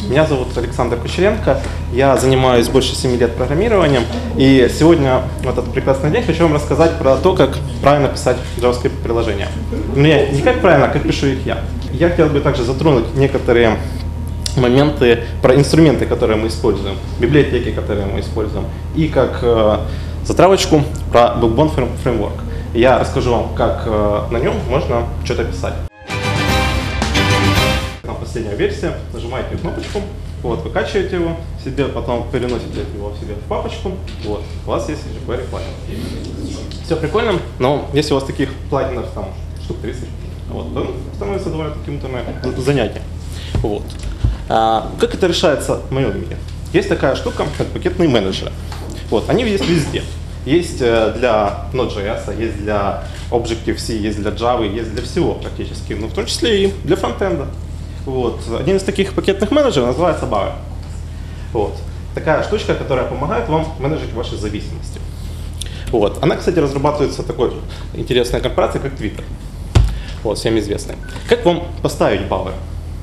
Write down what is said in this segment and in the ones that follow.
Меня зовут Александр Кучеренко, я занимаюсь больше 7 лет программированием, и сегодня, в этот прекрасный день, хочу вам рассказать про то, как правильно писать JavaScript приложения. Не как правильно, а как пишу их я. Я хотел бы также затронуть некоторые моменты про инструменты, которые мы используем, библиотеки, которые мы используем, и как затравочку про Backbone Framework. Я расскажу вам, как на нем можно что-то писать. Последняя версия, нажимаете кнопочку, вот, выкачиваете его себе, потом переносите его себе в папочку, вот, у вас есть jQuery плагин. Все прикольно, но если у вас таких плагинов там штук 30, вот, то становится довольно-таки муторное занятие. Вот. Как это решается в моем мире? Есть такая штука, как пакетные менеджеры. Вот, они есть везде. Есть для Node.js, есть для Objective-C, есть для Java, есть для всего практически, но в том числе и для фронтенда. Вот. Один из таких пакетных менеджеров называется Bower. Вот. Такая штучка, которая помогает вам менеджить ваши зависимости. Вот. Она, кстати, разрабатывается такой интересной корпорацией, как Twitter. Вот, всем известной. Как вам поставить Bower?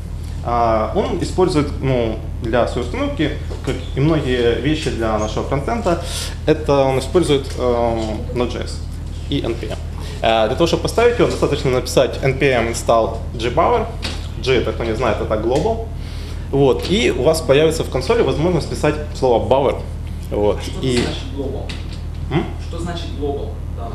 Он использует для своей установки, как и многие вещи для нашего фронтенда, это он использует Node.js и NPM. Для того, чтобы поставить его, достаточно написать npm install gbower. G, это, кто не знает, это global. Вот, и у вас появится в консоли возможность писать слово bower. Вот. Что значит global? Что значит global?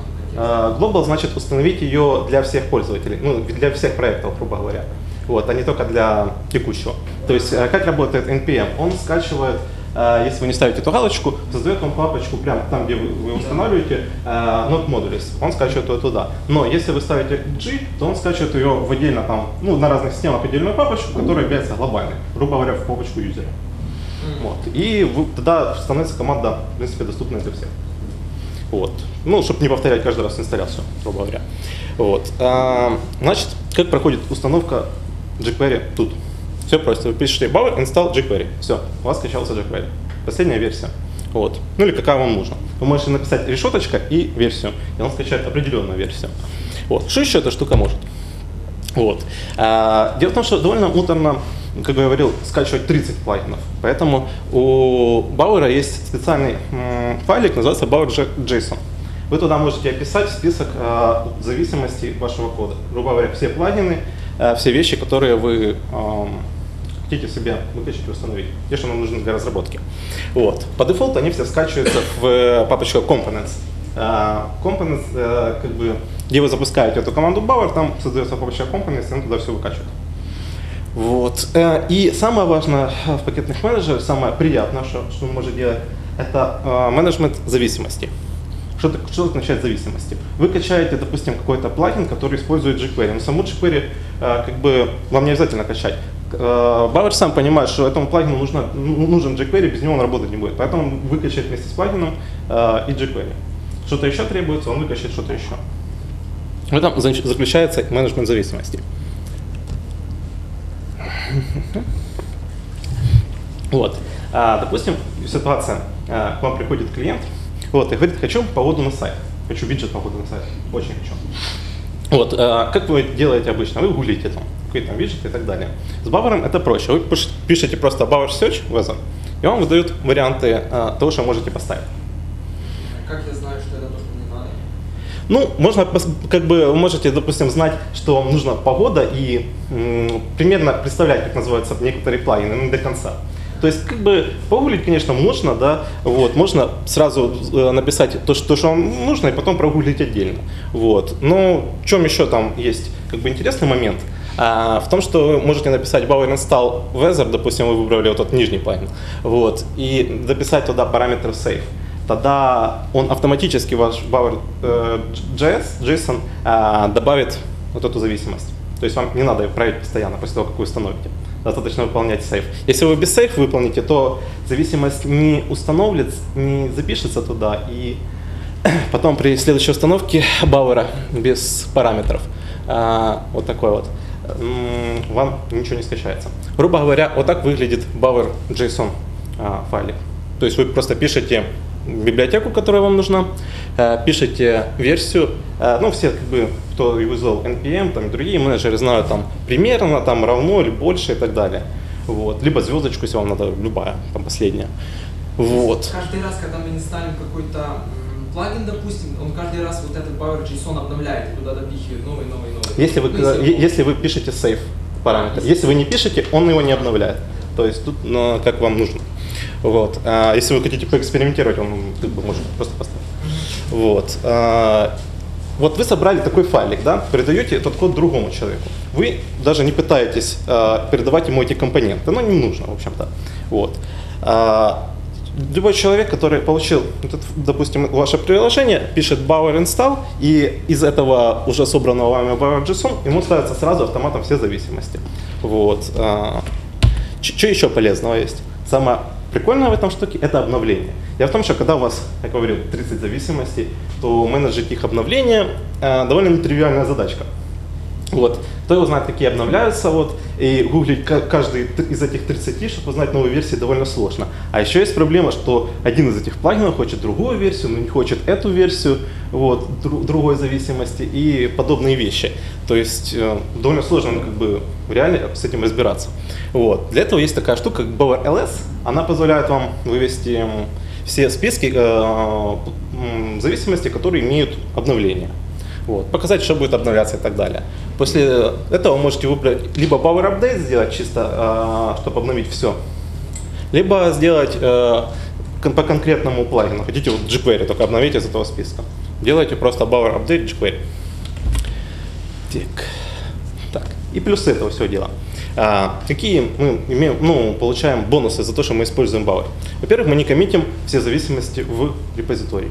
Global значит установить ее для всех пользователей, для всех проектов, грубо говоря. Вот, а не только для текущего. То есть, как работает NPM? Он скачивает, если вы не ставите эту галочку, создает вам папочку прямо там, где вы устанавливаете Node Modules. Он скачивает ее туда. Но если вы ставите G, то он скачивает ее в отдельно там, на разных системах отдельную папочку, которая является глобальной, грубо говоря, в папочку юзера. Вот. И тогда становится команда, в принципе, доступная для всех. Вот. Чтобы не повторять каждый раз инсталляцию, грубо говоря. Вот. Значит, как проходит установка jQuery тут? Все просто. Вы пишете bower install jQuery. Все, у вас скачался jQuery. Последняя версия. Вот. Или какая вам нужна. Вы можете написать решеточка и версию, и он скачает определенную версию. Вот. Что еще эта штука может? Вот. Дело в том, что довольно муторно, как я говорил, скачивать 30 плагинов. Поэтому у Bower есть специальный файлик, называется bower.json. Вы туда можете описать список зависимостей вашего кода. Грубо говоря, все плагины, все вещи, которые вы хотите себе выкачать и установить, те, что нам нужны для разработки. Вот. По дефолту они все скачиваются в папочку Components. Components, где вы запускаете эту команду Bower, там создается папочка Components, и он туда все выкачивает. Вот. И самое важное в пакетных менеджерах, самое приятное, что вы можете делать, это менеджмент зависимостей. Что означает зависимости? Вы качаете, допустим, какой-то плагин, который использует jQuery. Но саму jQuery вам не обязательно качать. Bower сам понимает, что этому плагину нужен jQuery, без него он работать не будет. Поэтому выкачает вместе с плагином и jQuery. Что-то еще требуется, он выкачает что-то еще. В этом заключается менеджмент зависимости. Вот. Допустим, ситуация, к вам приходит клиент, вот, и говорит, хочу погоду на сайт, хочу виджет погоды на сайт, очень хочу. Вот, как вы делаете обычно? Вы гуглите там, какой там виджет и так далее. С Bower это проще, вы пишете просто Bower Search Weather, и вам выдают варианты того, что можете поставить. Как я знаю, что это то, что мне надо? Можно, вы можете, допустим, знать, что вам нужна погода и примерно представлять, как называются некоторые плагины, но не до конца. То есть, погуглить, конечно, можно, да, вот, можно сразу написать то, что вам нужно, и потом прогуглить отдельно. Вот. Но в чем еще там есть интересный момент? В том, что вы можете написать Bower install weather, допустим, вы выбрали вот этот нижний плагин, вот, и дописать туда параметр save. Тогда он автоматически ваш Bower.json добавит вот эту зависимость. То есть вам не надо ее проверить постоянно после того, как вы установите. Достаточно выполнять сейф. Если вы без сейф выполните, то зависимость не установится, не запишется туда, и потом при следующей установке Bower без параметров, вот такой вот, вам ничего не скачается. Грубо говоря, вот так выглядит Bower.json файлик. То есть вы просто пишете библиотеку, которая вам нужна, пишете версию, все, кто юзал NPM, там, и другие менеджеры знают там примерно, там, равно или больше и так далее. Вот. Либо звездочку, если вам надо, любая, там последняя. Вот. Каждый раз, когда мы инсталлим какой-то плагин, допустим, он каждый раз вот этот Power.json обновляет и туда допихивает новый. Если вы пишете save параметр, если вы не пишете, он его не обновляет. То есть тут как вам нужно. Вот. Если вы хотите поэкспериментировать, он как бы может просто поставить. Вот. Вот вы собрали такой файлик, да, передаете этот код другому человеку. Вы даже не пытаетесь передавать ему эти компоненты, но не нужно, в общем-то. Вот. Любой человек, который получил, допустим, ваше приложение, пишет bower install, и из этого уже собранного вами bower.json ему ставятся сразу автоматом все зависимости. Вот. Что еще полезного есть? Самое прикольное в этом штуке – это обновление. Дело в том, что когда у вас, как я говорил, 30 зависимостей, то менеджить их обновление довольно нетривиальная задачка. Вот. Кто его знает, какие обновляются, вот, и гуглить каждый из этих 30, чтобы узнать новую версию, довольно сложно. А еще есть проблема, что один из этих плагинов хочет другую версию, но не хочет эту версию, вот, другой зависимости и подобные вещи. То есть довольно сложно как бы, реально с этим разбираться. Вот. Для этого есть такая штука, как BowerLS. Она позволяет вам вывести все списки зависимостей, которые имеют обновление. Вот, показать, что будет обновляться и так далее. После этого можете выбрать либо Power Update сделать чисто, чтобы обновить все, либо сделать по конкретному плагину. Хотите вот jQuery, только обновить из этого списка. Делайте просто Power Update jQuery. Так. И плюсы этого всего дела. Какие мы получаем бонусы за то, что мы используем Bower? Во-первых, мы не коммитим все зависимости в репозиторий.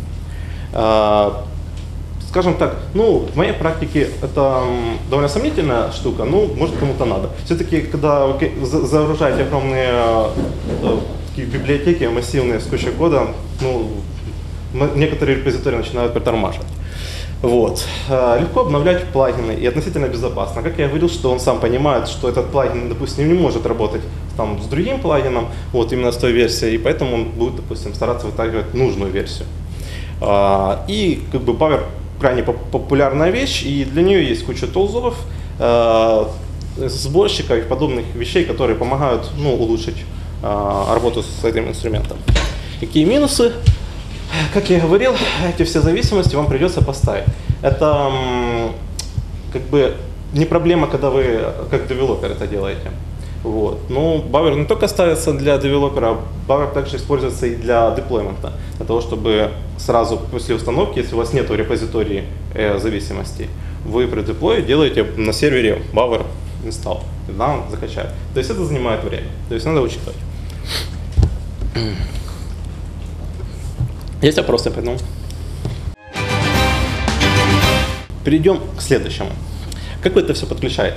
Скажем так, в моей практике это довольно сомнительная штука, может кому-то надо. Все-таки, когда вы загружаете огромные библиотеки, массивные с кучей кода, некоторые репозитории начинают притормаживать. Вот. Легко обновлять плагины и относительно безопасно. Как я говорил, что он сам понимает, что этот плагин, допустим, не может работать там, с другим плагином, вот именно с той версией, и поэтому он будет, допустим, стараться вытаскивать нужную версию. И как бы Bower крайне популярная вещь, и для нее есть куча тулзов, сборщиков и подобных вещей, которые помогают улучшить работу с этим инструментом. Какие минусы? Как я говорил, эти все зависимости вам придется поставить. Это как бы не проблема, когда вы как девелопер это делаете. Вот. Но Bower не только ставится для девелопера, Bower также используется и для деплоймента. Для того, чтобы сразу после установки, если у вас нет репозитории зависимостей, вы при деплое делаете на сервере Bower install, тогда он закачает. То есть это занимает время, то есть надо учитывать. Есть вопросы по этому? Перейдем к следующему. Как вы это все подключаете?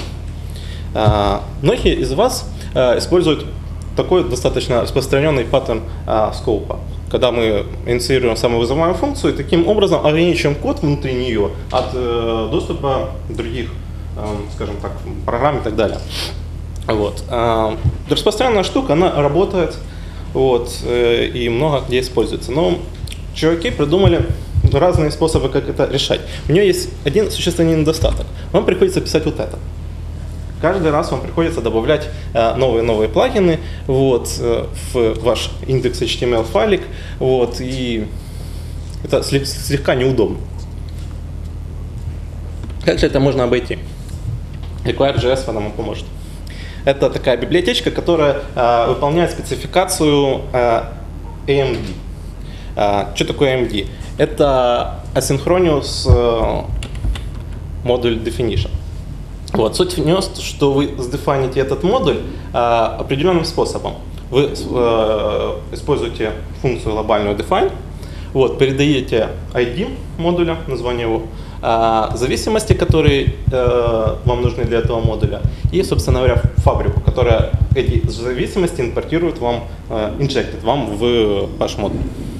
Многие из вас используют такой достаточно распространенный паттерн скоупа, когда мы инициируем самовызываемую функцию и таким образом ограничиваем код внутри нее от доступа других, скажем так, программ и так далее. Вот. Распространенная штука, она работает, вот, и много где используется. Но чуваки придумали разные способы, как это решать. У нее есть один существенный недостаток. Вам приходится писать вот это. Каждый раз вам приходится добавлять новые плагины вот, в ваш индекс HTML файлик, вот, и это слегка неудобно. Как же это можно обойти? Require.js вам поможет. Это такая библиотечка, которая выполняет спецификацию AMD. Что такое AMD? Это Asynchronous Module Definition. Вот. Суть в нем, что вы сдефините этот модуль определенным способом. Вы используете функцию глобальную define, вот, передаете ID модуля, название его, зависимости, которые вам нужны для этого модуля, и, собственно говоря, фабрику, которая эти зависимости импортирует вам, инжектит вам в ваш модуль.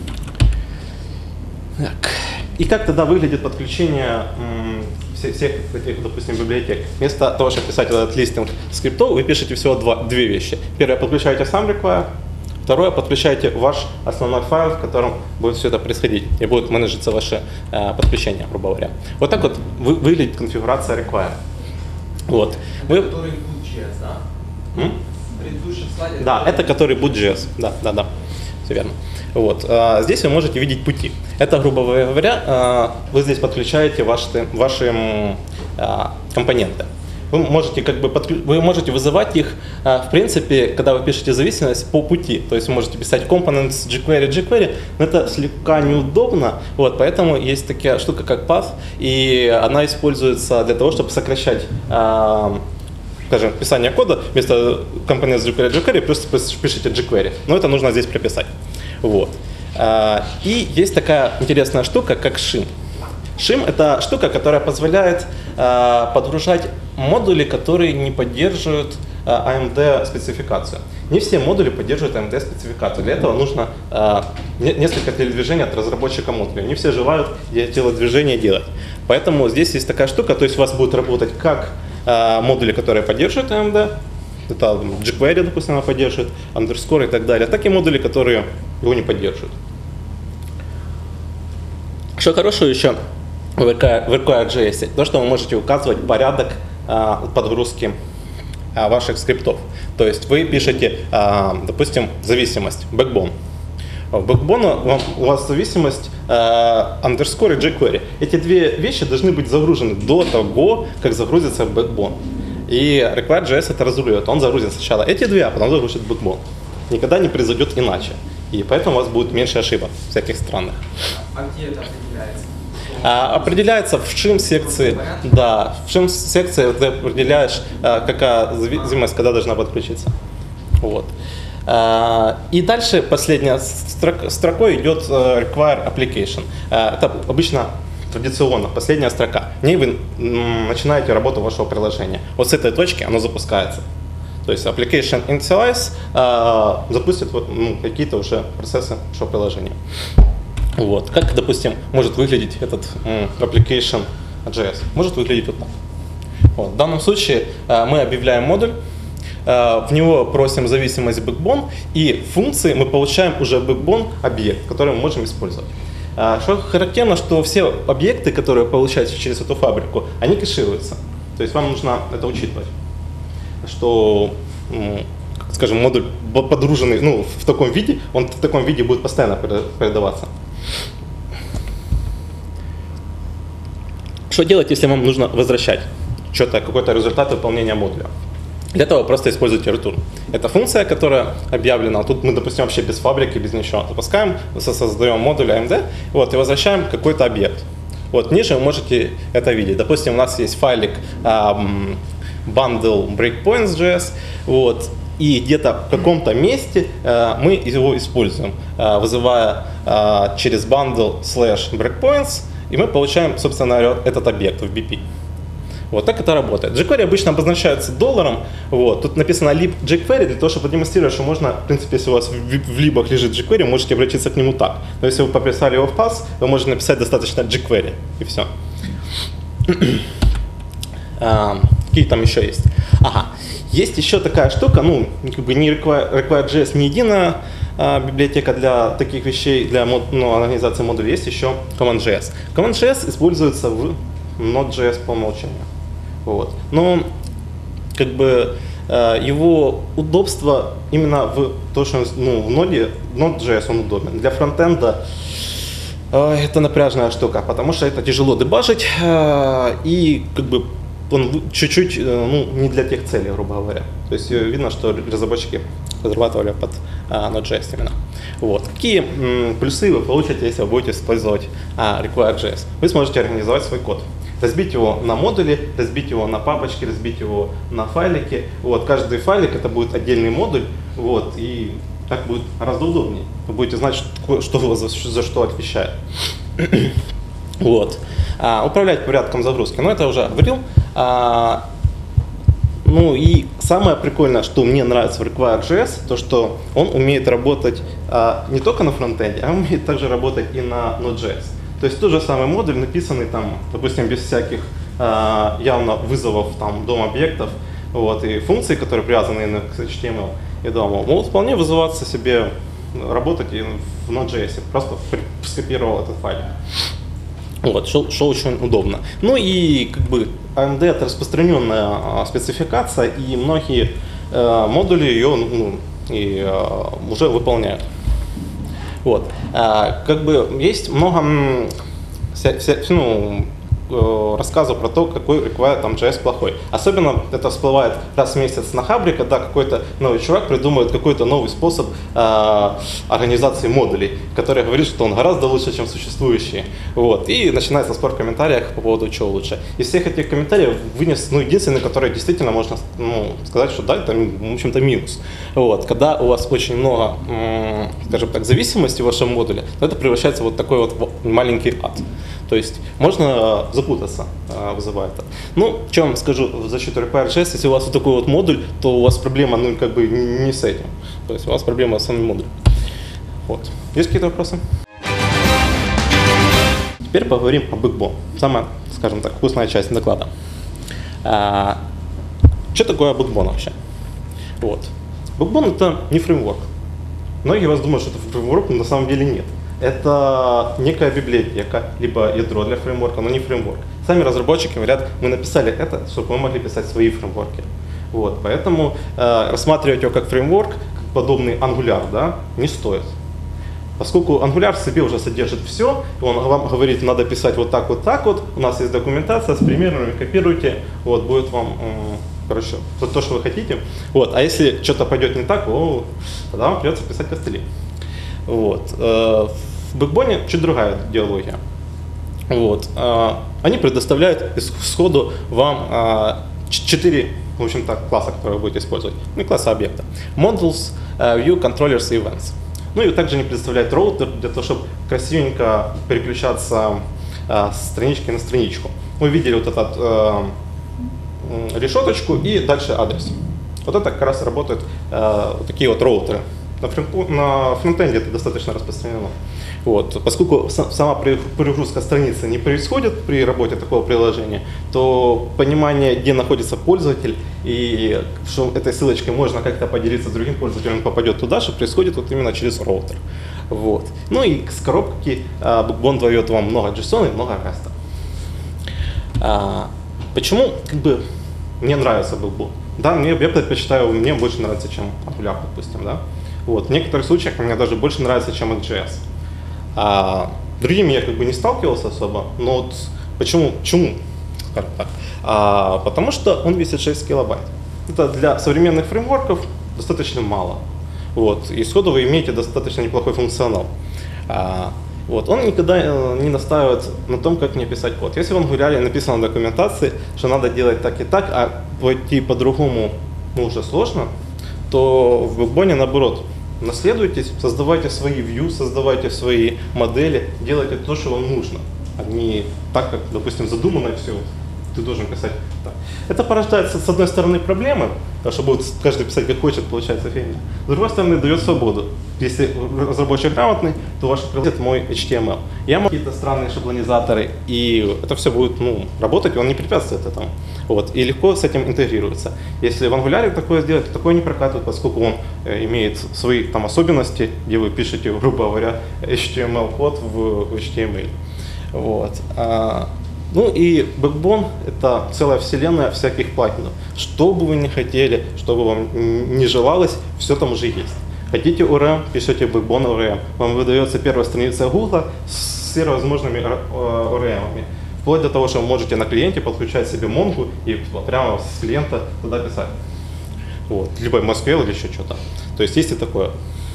Так. И как тогда выглядит подключение всех этих, допустим, библиотек? Вместо того, чтобы писать этот листинг скриптов, вы пишете всего две вещи. Первое, подключаете сам require. Второе, подключаете ваш основной файл, в котором будет все это происходить, и будет менеджиться ваше подключение, грубо говоря. Вот так вот выглядит конфигурация require. Вот. Который include.js, да? предыдущем слайде. Да, это который Boot.js. Да, все верно. Вот. Здесь вы можете видеть пути. Это, грубо говоря, вы здесь подключаете ваши компоненты. Вы можете вызывать их, в принципе, когда вы пишете зависимость, по пути. То есть вы можете писать components jQuery, но это слегка неудобно, вот, поэтому есть такая штука, как path, и она используется для того, чтобы сокращать, скажем, писание кода. Вместо components jQuery просто пишите jQuery, но это нужно здесь прописать. Вот. И есть такая интересная штука, как shim. Shim — это штука, которая позволяет подгружать модули, которые не поддерживают AMD-спецификацию. Не все модули поддерживают AMD-спецификацию. Для этого нужно несколько телодвижений от разработчика модуля. Не все желают телодвижения делать. Поэтому здесь есть такая штука, то есть у вас будут работать как модули, которые поддерживают AMD, это jQuery, допустим, она поддерживает, underscore и так далее, так и модули, которые его не поддерживают. Что хорошего еще в require.js, то, что вы можете указывать порядок подгрузки ваших скриптов. То есть вы пишете, допустим, зависимость backbone. В backbone у вас зависимость underscore и jQuery. Эти две вещи должны быть загружены до того, как загрузится backbone. И require.js это разруливает. Он загрузит сначала эти две, а потом загрузит backbone. Никогда не произойдет иначе. И поэтому у вас будет меньше ошибок всяких странных. А где это определяется? Определяется в shim-секции. Да, в shim-секции ты определяешь, какая зависимость, когда должна подключиться. Вот. И дальше последняя строкой идет require application. Это обычно традиционно последняя строка. В ней вы начинаете работу вашего приложения. Вот с этой точки оно запускается. То есть application initialize запустит какие-то уже процессы вашего приложения. Вот. Как, допустим, может выглядеть этот application.js? Может выглядеть вот так. Вот. В данном случае мы объявляем модуль, в него просим зависимость backbone, и в функции мы получаем уже backbone объект, который мы можем использовать. Что характерно, что все объекты, которые получаются через эту фабрику, они кэшируются. То есть вам нужно это учитывать, что, скажем, модуль подруженный в таком виде, он в таком виде будет постоянно передаваться. Что делать, если вам нужно возвращать какой-то результат выполнения модуля? Для этого просто используйте return. Это функция, которая объявлена. Тут мы, допустим, вообще без фабрики, без ничего. Запускаем, создаем модуль AMD, вот, и возвращаем какой-то объект. Вот, ниже вы можете это видеть. Допустим, у нас есть файлик bundle breakpoints.js, вот, и где-то в каком-то месте мы его используем, вызывая через bundle /breakpoints, и мы получаем, собственно, этот объект в BP. Вот так это работает. jQuery обычно обозначается $. Вот. Тут написано lib jQuery для того, чтобы продемонстрировать, что можно, в принципе, если у вас в либах лежит jQuery, можете обратиться к нему так. Но если вы пописали его в pass, вы можете написать достаточно jQuery, и все. Какие там еще есть? Ага. Есть еще такая штука, не require.js не единая библиотека для таких вещей, для организации модулей, есть еще command.js. Command.js используется в Node.js по умолчанию. Вот. Но его удобство именно в том, что в Node.js он удобен. Для фронтенда это напряжная штука, потому что это тяжело дебажить и он чуть-чуть не для тех целей, грубо говоря. То есть видно, что разработчики разрабатывали под Node.js именно. Вот. Какие плюсы вы получите, если вы будете использовать require.js? Вы сможете организовать свой код. Разбить его на модули, разбить его на папочки, разбить его на файлики. Вот. Каждый файлик это будет отдельный модуль, вот, и так будет гораздо удобнее. Вы будете знать, что у вас за что отвечает. Вот. Управлять порядком загрузки. Но это уже говорил. И самое прикольное, что мне нравится в require.js, то что он умеет работать не только на фронтенде, а умеет также работать и на Node.js. То есть тот же самый модуль, написанный там, допустим, без всяких явно вызовов там дом-объектов, вот, и функций, которые привязаны к HTML и DOM, могут вполне вызываться себе, работать и в Node.js. Просто скопировал этот файлик. Вот, что очень удобно. Ну и AMD это распространенная спецификация, и многие модули ее уже выполняют. Вот. Как бы есть много рассказов про то, какой require там JS плохой. Особенно это всплывает раз в месяц на Хабре, когда какой-то новый чувак придумывает какой-то новый способ организации модулей, который говорит, что он гораздо лучше, чем существующие. Вот. И начинается спор в комментариях по поводу чего лучше. Из всех этих комментариев вынес единственный, который действительно можно сказать, что да, это в общем-то минус. Вот. Когда у вас очень много, скажем так, зависимости в вашем модуле, то это превращается в вот такой вот маленький ад. То есть можно запутаться, вызывает это. Ну, что вам скажу в защиту Require.js, если у вас вот такой вот модуль, то у вас проблема, как бы не с этим. То есть у вас проблема с самим модулем. Вот. Есть какие-то вопросы? Теперь поговорим о Backbone. Самая, скажем так, вкусная часть доклада. Что такое Backbone вообще? Вот. Backbone — это не фреймворк. Многие вас думают, что это фреймворк, но на самом деле нет. Это некая библиотека, либо ядро для фреймворка, но не фреймворк. Сами разработчики говорят, мы написали это, чтобы мы могли писать свои фреймворки. Вот, поэтому рассматривать его как фреймворк, как подобный Angular, да, не стоит. Поскольку Angular в себе уже содержит все, он вам говорит, надо писать вот так вот, у нас есть документация с примерами, копируйте, вот, будет вам, короче, то, что вы хотите. Вот, а если что-то пойдет не так, тогда вам придется писать костыли. Вот. В Backbone чуть другая идеология. Вот. Они предоставляют сходу вам 4, в общем-то, класса, которые вы будете использовать. Ну, класса объекта. Modules, View, Controllers и Events. Ну и также они предоставляют роутер для того, чтобы красивенько переключаться с странички на страничку. Мы видели вот эту решеточку и дальше адрес. Вот это как раз работают вот такие вот роутеры. На фронтенде это достаточно распространено. Вот. Поскольку сама перегрузка страницы не происходит при работе такого приложения, то понимание, где находится пользователь и что этой ссылочкой можно как-то поделиться с другим пользователем, он попадет туда, что происходит вот именно через роутер. Вот. Ну и с коробки Backbone дает вам много JSON и много REST. Почему мне нравится Backbone? Да, я предпочитаю, мне больше нравится, чем Angular, допустим, да. Вот. В некоторых случаях мне даже больше нравится, чем JS. Другими я не сталкивался особо, но вот почему? Скажем так. Потому что он весит 6 килобайт. Это для современных фреймворков достаточно мало. Вот. И сходу вы имеете достаточно неплохой функционал. Вот. Он никогда не настаивает на том, как мне писать код. Если в Angular написано в документации, что надо делать так и так, а пойти по-другому уже сложно, то в Backbone наоборот. Наследуйтесь, создавайте свои view, создавайте свои модели, делайте то, что вам нужно, а не так, как, допустим, задумано и все, ты должен писать так. Это порождает, с одной стороны, проблемы, потому что будет каждый писать как хочет, получается фигня. С другой стороны, дает свободу. Если разработчик грамотный, то ваш приложение — это мой HTML. Я могу какие-то странные шаблонизаторы, и это все будет работать, он не препятствует этому. Вот, и легко с этим интегрируется. Если в Angular такое сделать, то такое не прокатывает, поскольку он имеет свои особенности, где вы пишете, грубо говоря, HTML-код в HTML. Вот. Ну и Backbone — это целая вселенная всяких плагинов. Что бы вы ни хотели, что бы вам не желалось, все там уже есть. Хотите ORM, пишете Backbone ORM. Вам выдается первая страница Google с всевозможными ORM-ами. Вплоть до того, что вы можете на клиенте подключать себе Mongo и прямо с клиента туда писать. Вот. Либо MySQL или еще что-то. То есть есть и такое.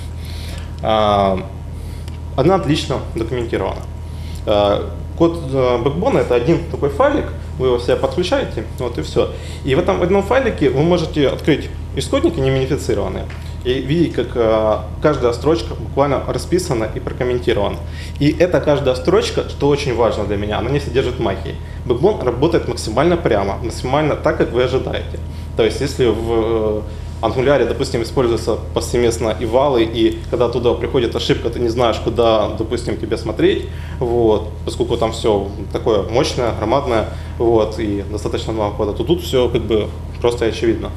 Она отлично документирована. Код Backbone — это один такой файлик, вы его себе подключаете, вот и все. И в этом одном файлике вы можете открыть исходники не минифицированные и видеть, как каждая строчка буквально расписана и прокомментирована. И эта каждая строчка, что очень важно для меня, она не содержит магии. Backbone работает максимально прямо, максимально так, как вы ожидаете. То есть если в Angular, допустим, используются повсеместно и валы, и когда туда приходит ошибка, ты не знаешь, куда, допустим, тебе смотреть, вот, поскольку там все такое мощное, громадное, вот, и достаточно много кода, то тут все просто и очевидно.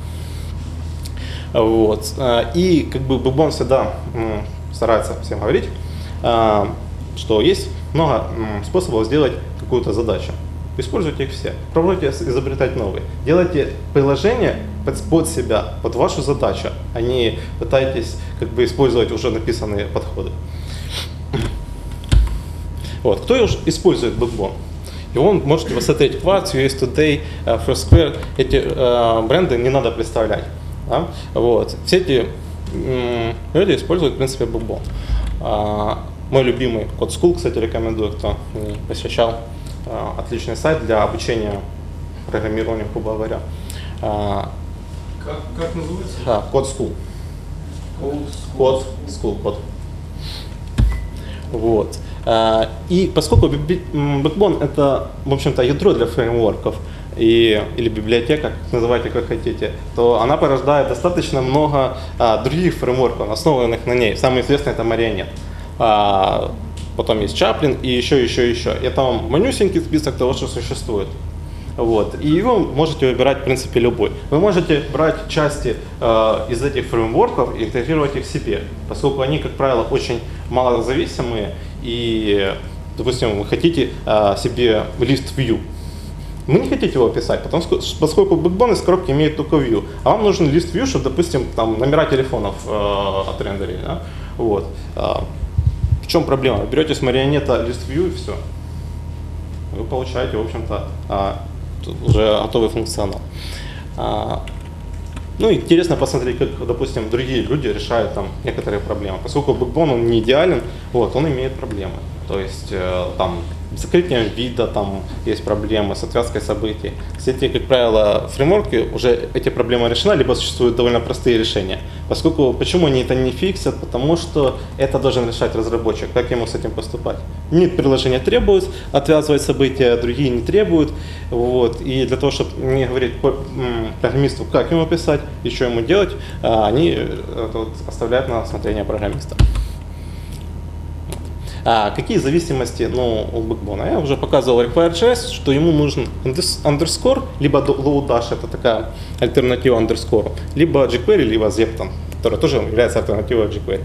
Вот. И Backbone всегда старается всем говорить, что есть много способов сделать какую-то задачу. Используйте их все. Пробуйте изобретать новые. Делайте приложение под себя, под вашу задачу, а не пытаетесь как бы использовать уже написанные подходы. Вот. Кто использует Backbone? Его можете посмотреть Quartz, US Today, Foursquare. Эти бренды не надо представлять. Да? Вот. Все эти люди используют, в принципе, Backbone. Мой любимый CodeSchool, кстати, рекомендую, кто не посещал. Отличный сайт для обучения программированию, грубо говоря. Как называется? CodeSchool. CodeSchool. Вот. И поскольку Backbone это, в общем-то, ядро для фреймворков или библиотека, называйте как хотите, то она порождает достаточно много других фреймворков, основанных на ней. Самый известный это Marionette. Потом есть Chaplin и еще. Это вам манюсенький список того, что существует. Вот. И вы можете выбирать, в принципе, любой. Вы можете брать части из этих фреймворков и интегрировать их в себе, поскольку они, как правило, очень малозависимые. И, допустим, вы хотите себе лист view. Вы не хотите его писать, поскольку Backbone из коробки имеет только view. А вам нужен лист view, чтобы, допустим, там, номера телефонов отрендерить. Да? Вот. В чем проблема? Вы берете с Marionette лист view и все. Вы получаете, в общем-то, уже готовый функционал. Ну, интересно посмотреть, как, допустим, другие люди решают там некоторые проблемы. Поскольку Backbone он не идеален, вот, он имеет проблемы. То есть там с закрытием вида там есть проблемы, с отвязкой событий. Кстати, как правило, фреймворки уже эти проблемы решены, либо существуют довольно простые решения. Поскольку, почему они это не фиксят? Потому что это должен решать разработчик, как ему с этим поступать. Нет, приложения требуют отвязывать события, другие не требуют. Вот. И для того, чтобы не говорить программисту, как ему писать и что ему делать, они оставляют на усмотрение программиста. Какие зависимости у Backbone? Я уже показывал require.js, что ему нужен underscore, либо Lodash, это такая альтернатива underscore, либо jQuery, либо Zepton, которая тоже является альтернативой jQuery.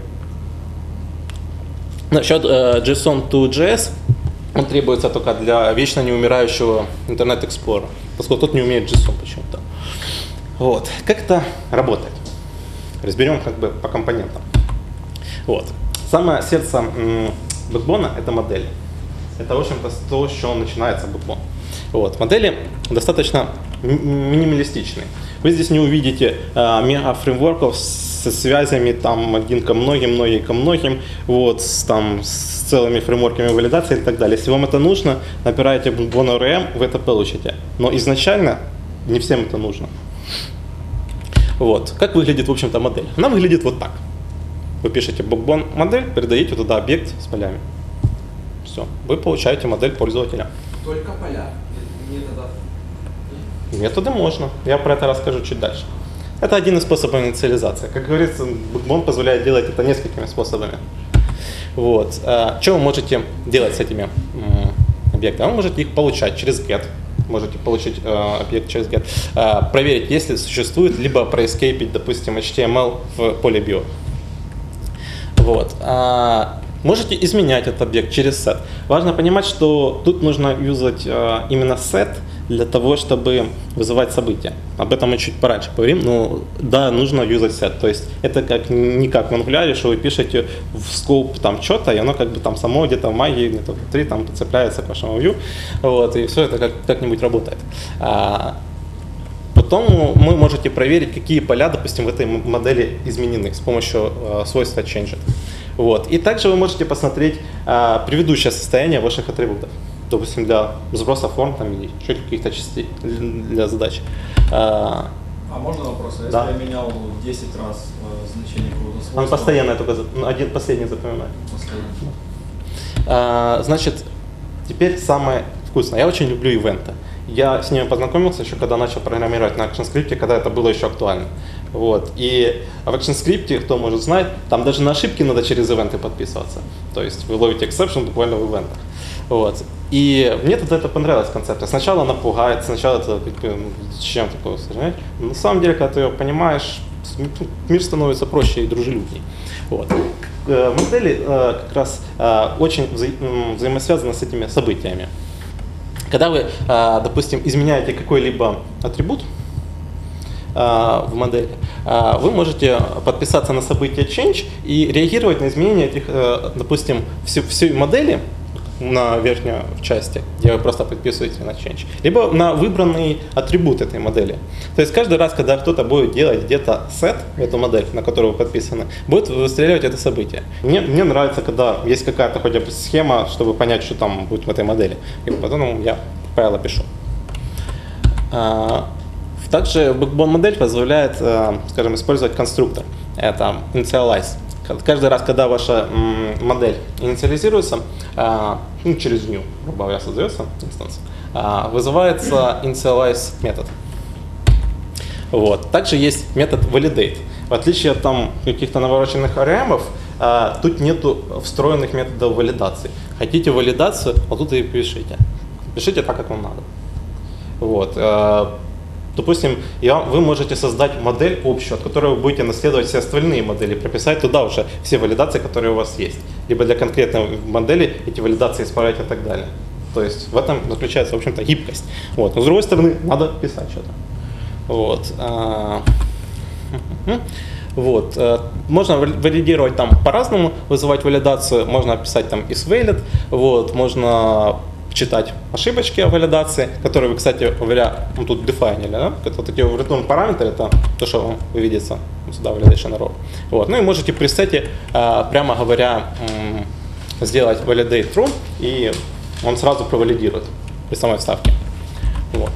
Насчет JSON to JS, он требуется только для вечно неумирающего Internet Explorer, поскольку тот не умеет JSON почему-то. Вот. Как это работает? Разберем как бы по компонентам. Вот. Самое сердце Backbone это модели. Это, в общем-то, то, с чего начинается Backbone. Вот. Модели достаточно минималистичные. Вы здесь не увидите мега фреймворков со связями там один ко многим, вот, с целыми фреймворками валидации и так далее. Если вам это нужно, набираете Backbone ORM, вы это получите. Но изначально не всем это нужно. Вот. Как выглядит, в общем-то, модель? Она выглядит вот так. Вы пишете Backbone модель, передаете туда объект с полями. Все, вы получаете модель пользователя. Только поля, методов? Методы можно, я про это расскажу чуть дальше. Это один из способов инициализации. Как говорится, Backbone позволяет делать это несколькими способами. Вот. Что вы можете делать с этими объектами? Вы можете их получать через get. Можете получить объект через get. Проверить, если существует, либо проэскейпить, допустим, HTML в поле bio. Вот. Можете изменять этот объект через set. Важно понимать, что тут нужно юзать именно set для того, чтобы вызывать события. Об этом мы чуть пораньше поговорим, но да, нужно юзать set. То есть это как, не как в Angular, что вы пишете в scope там что-то, и оно как бы там само где-то в магии, где-то внутри там подцепляется к вашему view, вот, и все это как-нибудь работает. Потом вы можете проверить, какие поля, допустим, в этой модели изменены с помощью свойства changed. Вот. И также вы можете посмотреть предыдущее состояние ваших атрибутов. Допустим, для сброса форм там, или еще каких-то частей для задач. А можно вопрос? Если да. я менял 10 раз значение какого-то свойства? Он постоянно только один последний запоминает. Значит, теперь самое вкусное. Я очень люблю ивенты. Я с ними познакомился еще, когда начал программировать на ActionScript, когда это было еще актуально. Вот. И в ActionScript, кто может знать, там даже на ошибки надо через ивенты подписываться. То есть вы ловите exception буквально в ивентах. Вот. И мне тогда это понравилась концепция. Сначала она пугает, сначала это зачем такое усложнять. Но на самом деле, когда ты ее понимаешь, мир становится проще и дружелюбней. Вот. Модели как раз очень взаимосвязаны с этими событиями. Когда вы, допустим, изменяете какой-либо атрибут, в модели, вы можете подписаться на событие change и реагировать на изменения этих, допустим, всей модели на верхней части, где вы просто подписываете на change, либо на выбранный атрибут этой модели. То есть каждый раз, когда кто-то будет делать где-то set, эту модель, на которую вы подписаны, будет выстреливать это событие. Мне нравится, когда есть какая-то хотя бы схема, чтобы понять, что там будет в этой модели. И потом я правила пишу. Также Backbone модель позволяет, скажем, использовать конструктор. Это initialize. Каждый раз, когда ваша модель инициализируется, через new, грубо говоря, создается инстанс, вызывается initialize метод. Вот. Также есть метод validate. В отличие от каких-то навороченных ORM, тут нету встроенных методов валидации. Хотите валидацию, вот тут и пишите. Пишите так, как вам надо. Вот. Допустим, вы можете создать модель общую, от которой вы будете наследовать все остальные модели, прописать туда уже все валидации, которые у вас есть. Либо для конкретной модели эти валидации исправлять и так далее. То есть в этом заключается, в общем-то, гибкость. Вот. Но с другой стороны, надо писать что-то. Вот. Вот. Можно валидировать по-разному, вызывать валидацию, можно описать isValid, вот. Можно читать ошибочки о валидации, которые вы, кстати говоря, тут дефайнили, да? Это вот такие return параметры, это то, что вам выведется сюда validation error. Вот. Ну и можете при сете, прямо говоря, сделать validate true, и он сразу провалидирует при самой вставке. Вот.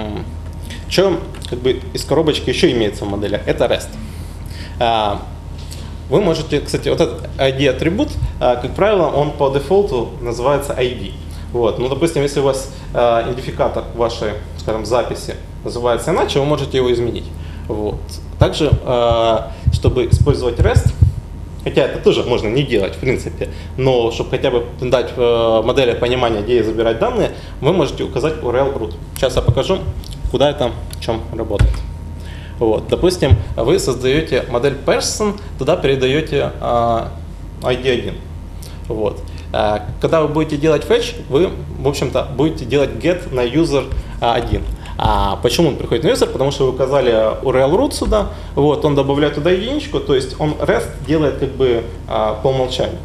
Что из коробочки еще имеется в моделях? Это REST. Вы можете, кстати, вот этот ID-атрибут, как правило, он по дефолту называется ID. Вот. Ну, допустим, если у вас идентификатор вашей, скажем, записи называется иначе, вы можете его изменить. Вот. Также, чтобы использовать REST, хотя это тоже можно не делать, в принципе, но чтобы хотя бы дать модели понимания, где забирать данные, вы можете указать URL root. Сейчас я покажу, куда это, в чем работает. Вот. Допустим, вы создаете модель person, туда передаете ID1. Вот. Когда вы будете делать fetch, вы, в общем-то, будете делать get на user 1. Почему он приходит на user? Потому что вы указали URL root сюда, вот, он добавляет туда единичку, то есть он REST делает по умолчанию.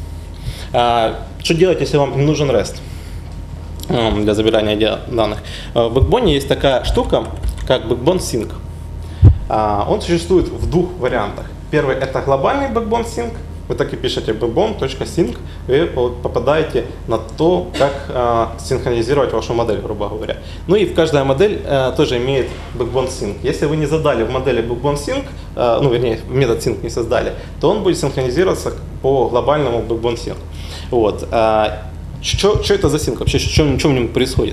Что делать, если вам не нужен REST для забирания данных? В Backbone есть такая штука, как Backbone Sync. Он существует в двух вариантах. Первый — это глобальный Backbone Sync. Вы так и пишете backbone.sync, и попадаете на то, как синхронизировать вашу модель, грубо говоря. Ну и каждая модель тоже имеет Backbone Sync. Если вы не задали в модели Backbone Sync, вернее, метод Sync не создали, то он будет синхронизироваться по глобальному Backbone Sync. Вот. Что это за Sync вообще? Что в нем происходит?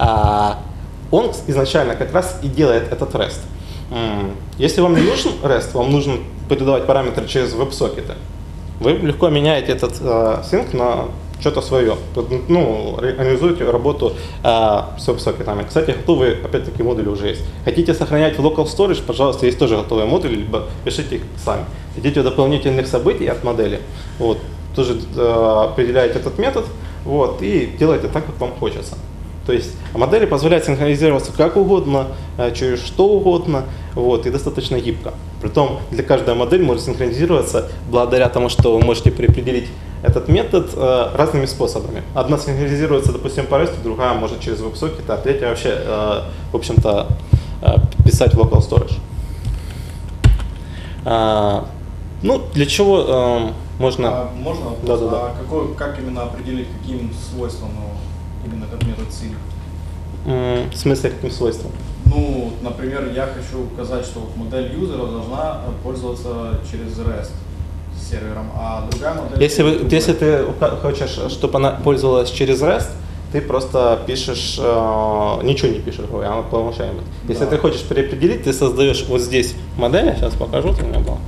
Он изначально как раз и делает этот REST. Если вам не нужен REST, вам нужно передавать параметры через веб-сокеты, вы легко меняете этот sync на что-то свое. Ну, организуете работу с веб-сокетами. Кстати, готовые, опять-таки, модули уже есть. Хотите сохранять в local storage, пожалуйста, есть тоже готовые модули, либо пишите их сами. Хотите дополнительных событий от модели, вот, тоже определяете этот метод, вот, и делаете так, как вам хочется. То есть модели позволяют синхронизироваться как угодно, через что угодно, вот, и достаточно гибко. Притом для каждой модели может синхронизироваться благодаря тому, что вы можете предопределить этот метод разными способами. Одна синхронизируется, допустим, по REST, другая может через WebSocket, а третья вообще, в общем-то, писать в local storage. Ну, для чего можно... Можно? Да. Как именно определить, каким свойством именно этот метод sync? В смысле, каким свойством? Ну, например, я хочу указать, что модель юзера должна пользоваться через REST сервером, а другая модель... Если ты хочешь, чтобы она пользовалась через REST, ты просто пишешь, ничего не пишешь, она по умолчанию. Если ты хочешь переопределить, ты создаешь вот здесь модель, я сейчас покажу, у меня было.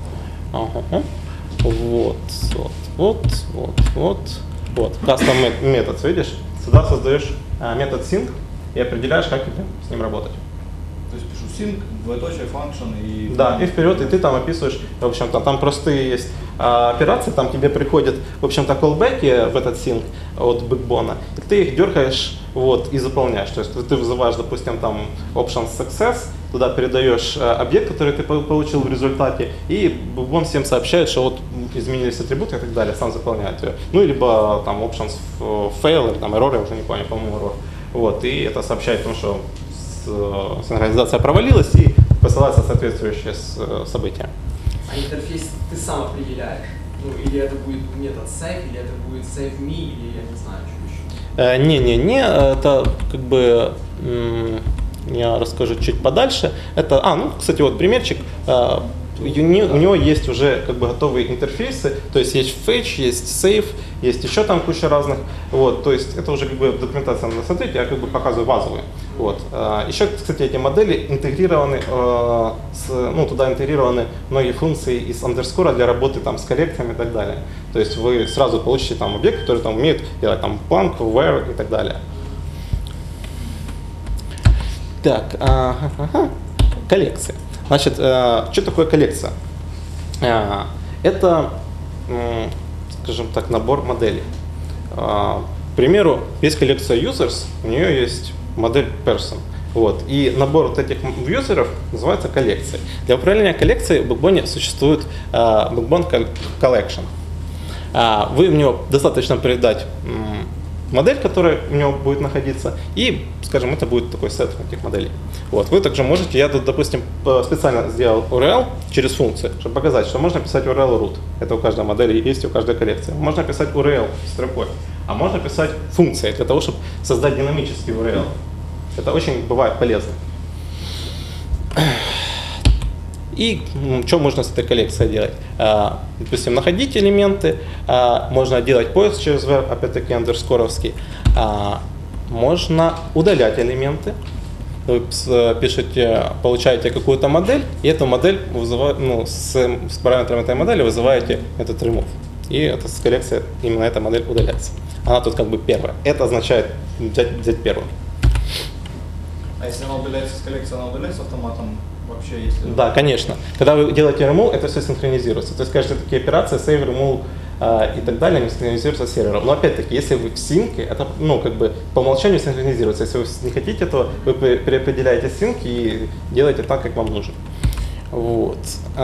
Вот. Custom метод, видишь? Сюда создаешь метод sync и определяешь, как тебе с ним работать. То есть пишу sync, двоеточие, function и... Да, и вперед, и ты там описываешь, в общем-то, там простые есть операции, там тебе приходят, в общем-то, callback'и в этот sync от Backbone, и ты их дергаешь, вот, и заполняешь. То есть ты вызываешь, допустим, там option success, туда передаешь объект, который ты получил в результате, и он всем сообщает, что вот изменились атрибуты и так далее, сам заполняет ее. Ну, либо там options fail, или там error, я уже не помню, по-моему, error. Вот, и это сообщает о том, что синхронизация провалилась, и посылается соответствующее событие. А интерфейс ты сам определяешь? Ну, или это будет метод save, или это будет save me, или я не знаю, что еще? Не-не-не, это как бы я расскажу чуть подальше. Это, ну, кстати, вот примерчик. У него есть уже как бы готовые интерфейсы, то есть есть fetch, есть save, есть еще там куча разных. Вот, то есть это уже как бы документация надо смотреть, я как бы показываю базовые. Вот. Еще, кстати, эти модели интегрированы, туда интегрированы многие функции из андерскора для работы там с коррекциями и так далее. То есть вы сразу получите там объект, который там умеет делать там blank, where и так далее. Так, коллекция. Значит, что такое коллекция? Это, скажем так, набор моделей. К примеру, есть коллекция users, у нее есть модель person. Вот. И набор вот этих юзеров называется коллекцией. Для управления коллекцией в Backbone существует Backbone Collection. Вы в него достаточно передать модель, которая у него будет находиться, и, скажем, это будет такой сет этих моделей. Вот. Вы также можете, я тут, допустим, специально сделал URL через функцию, чтобы показать, что можно писать URL root. Это у каждой модели есть, у каждой коллекции. Можно писать URL строкой, а можно писать функции для того, чтобы создать динамический URL. Это очень бывает полезно. И что можно с этой коллекцией делать? Допустим, находить элементы, можно делать поиск через web, опять-таки андерскоровский. Можно удалять элементы. Вы пишете, получаете какую-то модель, и эту модель с параметрами этой модели вызываете этот remove. И эта коллекция, именно эта модель удаляется. Она тут как бы первая. Это означает взять первую. А если она удаляется с коллекции, она удаляется автоматом? Вообще, если... Да, конечно. Когда вы делаете remove, это все синхронизируется. То есть, каждые такие операции, save, remove и так далее, они синхронизируются с сервером. Но опять-таки, если вы в синке, это как бы по умолчанию синхронизируется. Если вы не хотите этого, вы переопределяете синк и делаете так, как вам нужно. Вот.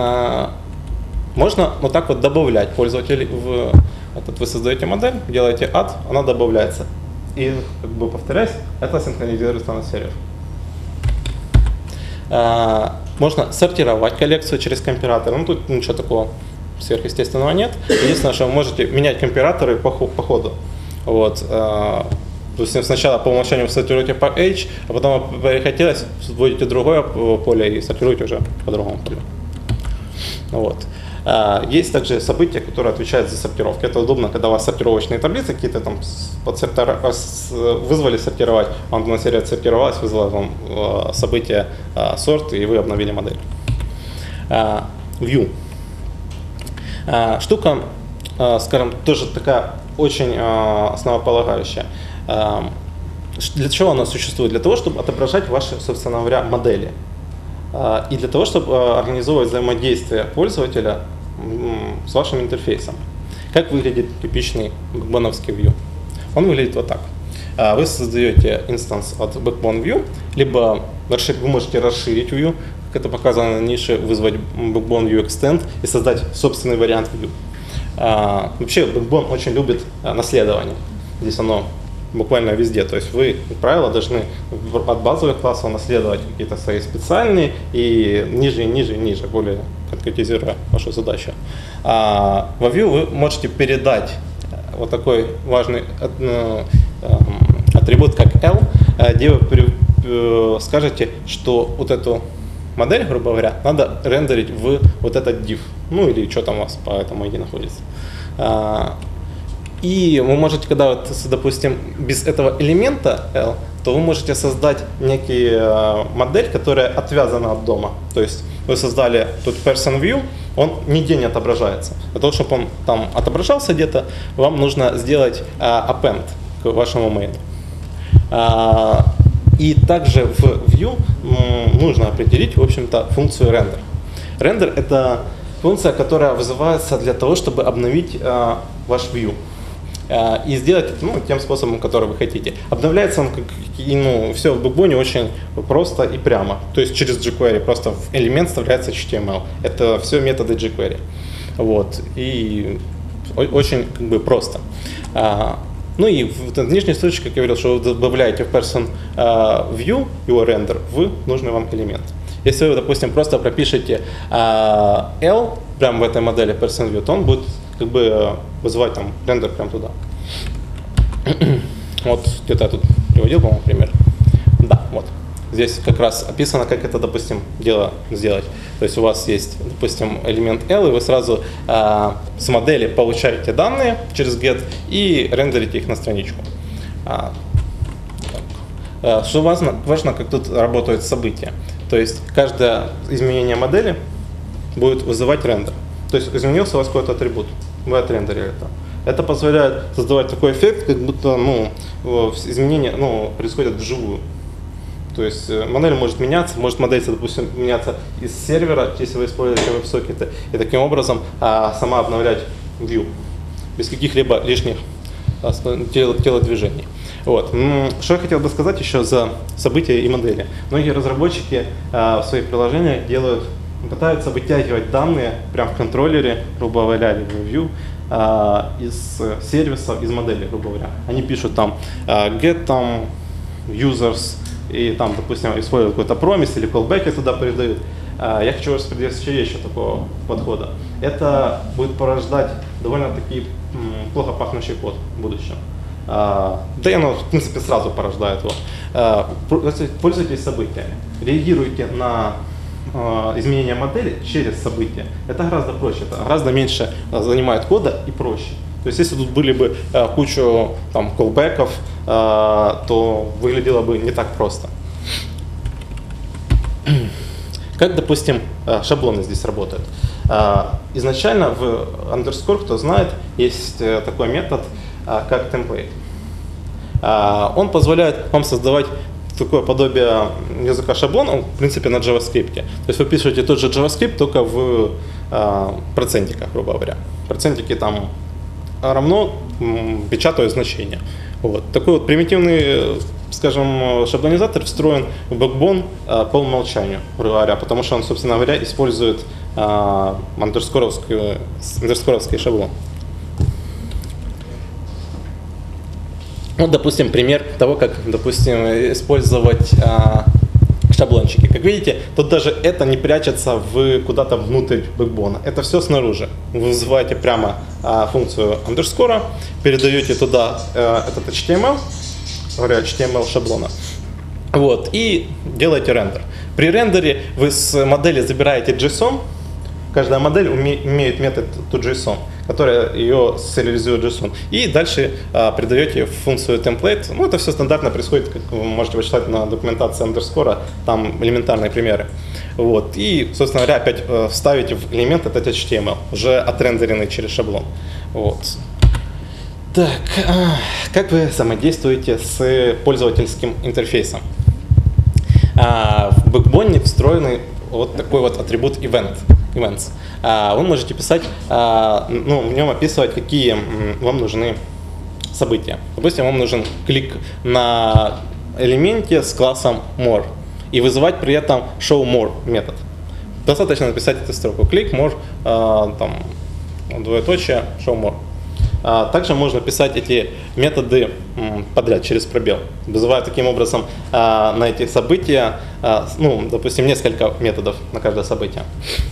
Можно вот так вот добавлять пользователей вы создаете модель, делаете add, она добавляется. И, как бы повторяюсь, это синхронизируется на сервер. Можно сортировать коллекцию через компиратор. Ну, тут ничего такого сверхъестественного нет. Единственное, что вы можете менять компираторы по ходу. Вот. То есть сначала по умолчанию вы сортируете по H, а потом перехотелось, вводите другое поле и сортируете уже по другому полю. Вот. Есть также события, которые отвечают за сортировку. Это удобно, когда у вас сортировочные таблицы какие-то там вызвали сортировать, он на серии отсортировалась, вызвало вам событие сорт, и вы обновили модель. View. Штука, скажем, тоже такая очень основополагающая. Для чего она существует? Для того, чтобы отображать ваши, собственно говоря, модели. И для того, чтобы организовывать взаимодействие пользователя с вашим интерфейсом. Как выглядит типичный бэкбоновский view? Он выглядит вот так. Вы создаете инстанс от Backbone View, либо вы можете расширить view, как это показано на нише, вызвать Backbone View Extend и создать собственный вариант view. Вообще Backbone очень любит наследование. Здесь оно буквально везде. То есть вы, как правило, должны от базовых классов наследовать какие-то свои специальные и ниже, и ниже, и ниже, более конкретизируя вашу задачу. Во View вы можете передать вот такой важный атрибут, как L, где вы скажете, что вот эту модель, грубо говоря, надо рендерить в вот этот div, ну или что там у вас по этому ID находится. И вы можете, когда, вот, допустим, без этого элемента L, то вы можете создать некий модель, которая отвязана от дома. То есть вы создали тут person view, он нигде не отображается. Для того, чтобы он там отображался где-то, вам нужно сделать append к вашему main. И также в view нужно определить, в общем-то, функцию render. Render — это функция, которая вызывается для того, чтобы обновить ваш view. и сделать это тем способом, который вы хотите. Обновляется он, все в Backbone очень просто и прямо. То есть через jQuery просто в элемент вставляется HTML. Это все методы jQuery. Вот. И очень просто. Ну и в нижней строчке, как я говорил, что вы добавляете в person view your render в нужный вам элемент. Если вы, допустим, просто пропишете L прямо в этой модели person view, то он будет вызывать там рендер прямо туда. Вот где-то я тут приводил, по-моему, пример. Да, вот. Здесь как раз описано, как это, допустим, дело сделать. То есть у вас есть, допустим, элемент L, и вы сразу с модели получаете данные через get и рендерите их на страничку. Что важно, как тут работают события. То есть каждое изменение модели будет вызывать рендер. То есть изменился у вас какой-то атрибут, вы отрендерили это. Это позволяет создавать такой эффект, как будто изменения происходят вживую. То есть модель может меняться, может модель, допустим, меняться из сервера, если вы используете веб-сокеты, и таким образом сама обновлять view без каких-либо лишних телодвижений. Вот. Что я хотел бы сказать еще за события и модели. Многие разработчики в своих приложениях пытаются вытягивать данные прямо в контроллере, грубо говоря, или в view, из сервисов, из модели, грубо говоря. Они пишут там get там users, и там, допустим, используют какой-то промис или callback туда передают. Я хочу вас предостеречь от такого подхода. Это будет порождать довольно-таки плохо пахнущий код в будущем. Да и оно, в принципе, сразу порождает его. Пользуйтесь событиями, реагируйте на изменения модели через события. Это гораздо проще, это гораздо меньше занимает кода и проще. То есть если тут были бы кучу колбеков, то выглядело бы не так просто. Как, допустим, шаблоны здесь работают. Изначально в underscore, кто знает, есть такой метод, как template. Он позволяет вам создавать такое подобие языка шаблона, в принципе, на JavaScript. То есть вы пишете тот же JavaScript, только в процентиках, грубо говоря. Процентики там равно печатаю значение. Вот. Такой вот примитивный, скажем, шаблонизатор встроен в Backbone по умолчанию, грубо говоря, потому что он, собственно говоря, использует андерскоровский шаблон. Вот, допустим, пример того, как, допустим, использовать шаблончики. Как видите, тут даже это не прячется куда-то внутрь бэкбона. Это все снаружи. Вы вызываете прямо функцию underscore, передаете туда этот HTML, говоря, HTML шаблона, вот, и делаете рендер. При рендере вы с модели забираете JSON. Каждая модель имеет метод toJSON, который ее сериализует JSON. И дальше придаете функцию template. Ну, это все стандартно происходит, как вы можете почитать на документации underscore, там элементарные примеры. Вот. И, собственно говоря, опять вставите в элемент этот HTML, уже отрендеренный через шаблон. Вот. Так, как вы взаимодействуете с пользовательским интерфейсом? В Backbone встроенный вот такой вот атрибут events. Вы можете писать, в нем описывать, какие вам нужны события. Допустим, вам нужен клик на элементе с классом more и вызывать при этом showMore метод. Достаточно написать эту строку click more, двоеточие showMore. Также можно писать эти методы подряд через пробел, вызывая таким образом на эти события, допустим, несколько методов на каждое событие.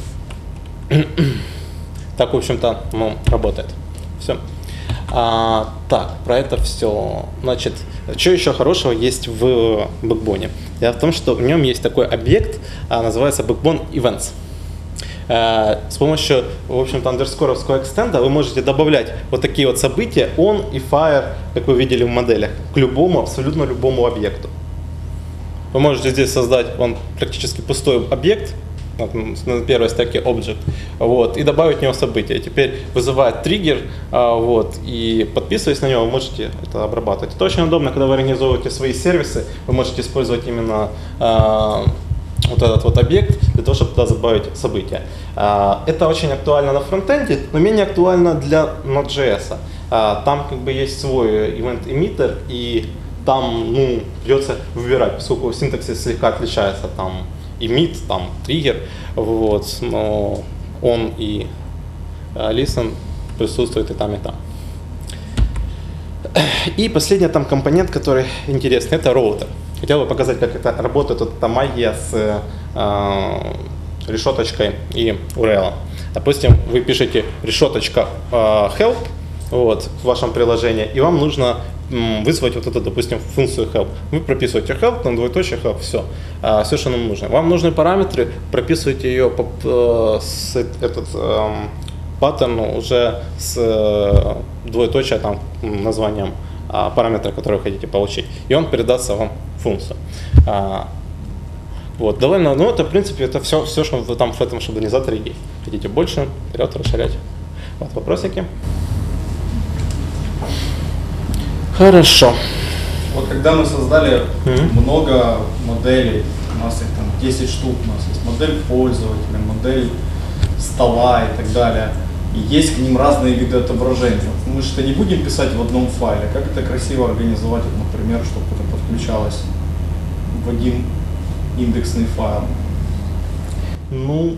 Так, в общем-то, работает. Все. Так, про это все. Значит, что еще хорошего есть в Backbone? Дело в том, что в нем есть такой объект, называется Backbone Events. С помощью, в общем-то, андерскоровского экстенда вы можете добавлять вот такие вот события on и fire, как вы видели в моделях, к любому, абсолютно любому объекту. Вы можете здесь создать практически пустой объект, на первой строке object, вот, и добавить в него события. Теперь вызывает триггер, и подписываясь на него, вы можете это обрабатывать. Это очень удобно, когда вы организовываете свои сервисы, вы можете использовать именно вот этот вот объект для того, чтобы туда добавить события. Это очень актуально на фронтенде, но менее актуально для Node.js. Там как бы есть свой event emitter, и там придется выбирать, поскольку синтаксис слегка отличается. Там emit, там триггер, вот, но он и listen присутствует и там, и там. И последний там компонент, который интересный, это роутер. Хотел бы показать, как это работает, вот эта магия с решеточкой и URL. Допустим, вы пишете решеточка help вот, в вашем приложении, и вам нужно вызвать вот эту, допустим, функцию help. Вы прописываете help, там двоеточие help, все. Все, что нам нужно. Вам нужны параметры, прописываете ее паттерн уже с двоеточия там названием параметра, который вы хотите получить. И он передастся вам в функцию. Вот, довольно, ну это в принципе это все, что вы там в этом шаблонизаторе есть. Хотите больше, вперед, расширять. Вот, вопросики? Хорошо. Вот когда мы создали много моделей, у нас их там 10 штук, у нас есть модель пользователя, модель стола и так далее, и есть к ним разные виды отображения. Мы же не будем писать в одном файле. Как это красиво организовать, например, чтобы это подключалось в один индексный файл? Ну,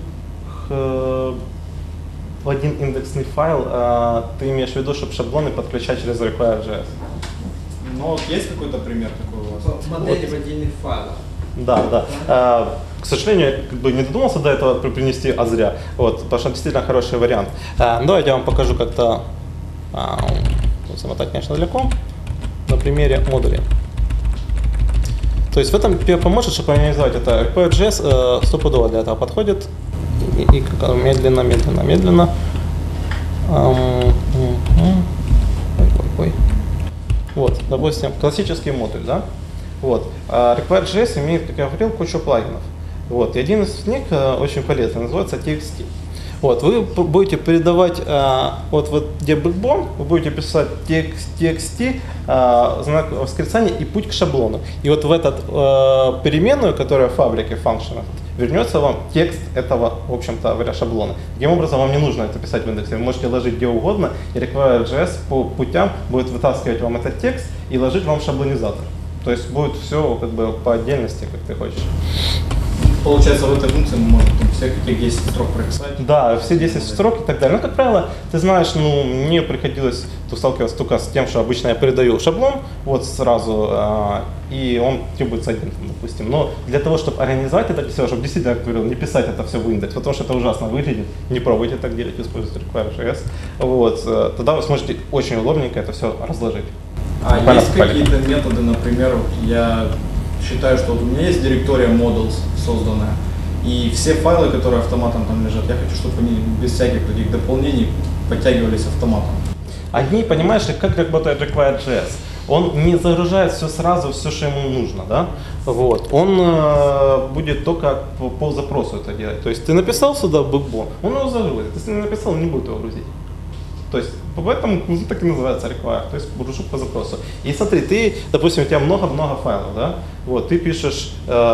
в один индексный файл ты имеешь в виду, чтобы шаблоны подключать через require.js? Ну, вот есть какой-то пример такой у вас? Модели в отдельных файлах. Да. К сожалению, я как бы не додумался до этого принести, а зря. Вот, потому что действительно хороший вариант. Давайте я вам покажу как-то, замотать, конечно, далеко, на примере модулей. То есть в этом тебе поможет, чтобы организовать это. require.js стопудово для этого подходит. И медленно. Ой. Вот, допустим, классический модуль, да? Вот. require.js имеет, как я говорил, кучу плагинов. Вот. И один из них очень полезный, называется TXT. Вот. Вы будете передавать, вот где backbone, вы будете писать TXT, знак восклицания и путь к шаблону. И вот в эту переменную, которая в фабрике function, вернется вам текст этого, в общем-то говоря, шаблона. Таким образом, вам не нужно это писать в индексе. Вы можете ложить где угодно, и require.js по путям будет вытаскивать вам этот текст и ложить вам в шаблонизатор. То есть будет все как бы по отдельности, как ты хочешь. Получается, в этой функции мы можем все какие 10 строк прописать? Да, все 10 строк и так далее. Ну, как правило, ты знаешь, мне приходилось сталкиваться только с тем, что обычно я передаю шаблон вот сразу, и он требуется один, допустим. Но для того, чтобы организовать это все, чтобы действительно, как говорил, не писать это все в индекс, потому что это ужасно выглядит, не пробуйте так делать, используйте require.js, вот, тогда вы сможете очень удобненько это все разложить. А есть какие-то методы, например, я считаю, что вот у меня есть директория models созданная, и все файлы, которые автоматом там лежат, я хочу, чтобы они без всяких таких дополнений подтягивались автоматом. Одни, понимаешь, как работает require.js? Он не загружает все сразу, все, что ему нужно, да? Вот. Он будет только по запросу это делать. То есть ты написал сюда backbone, он его загрузит. Если не написал, он не будет его грузить. То есть поэтому так и называется require, то есть гружу по запросу. И смотри, ты, допустим, у тебя много-много файлов, да? Вот, ты пишешь,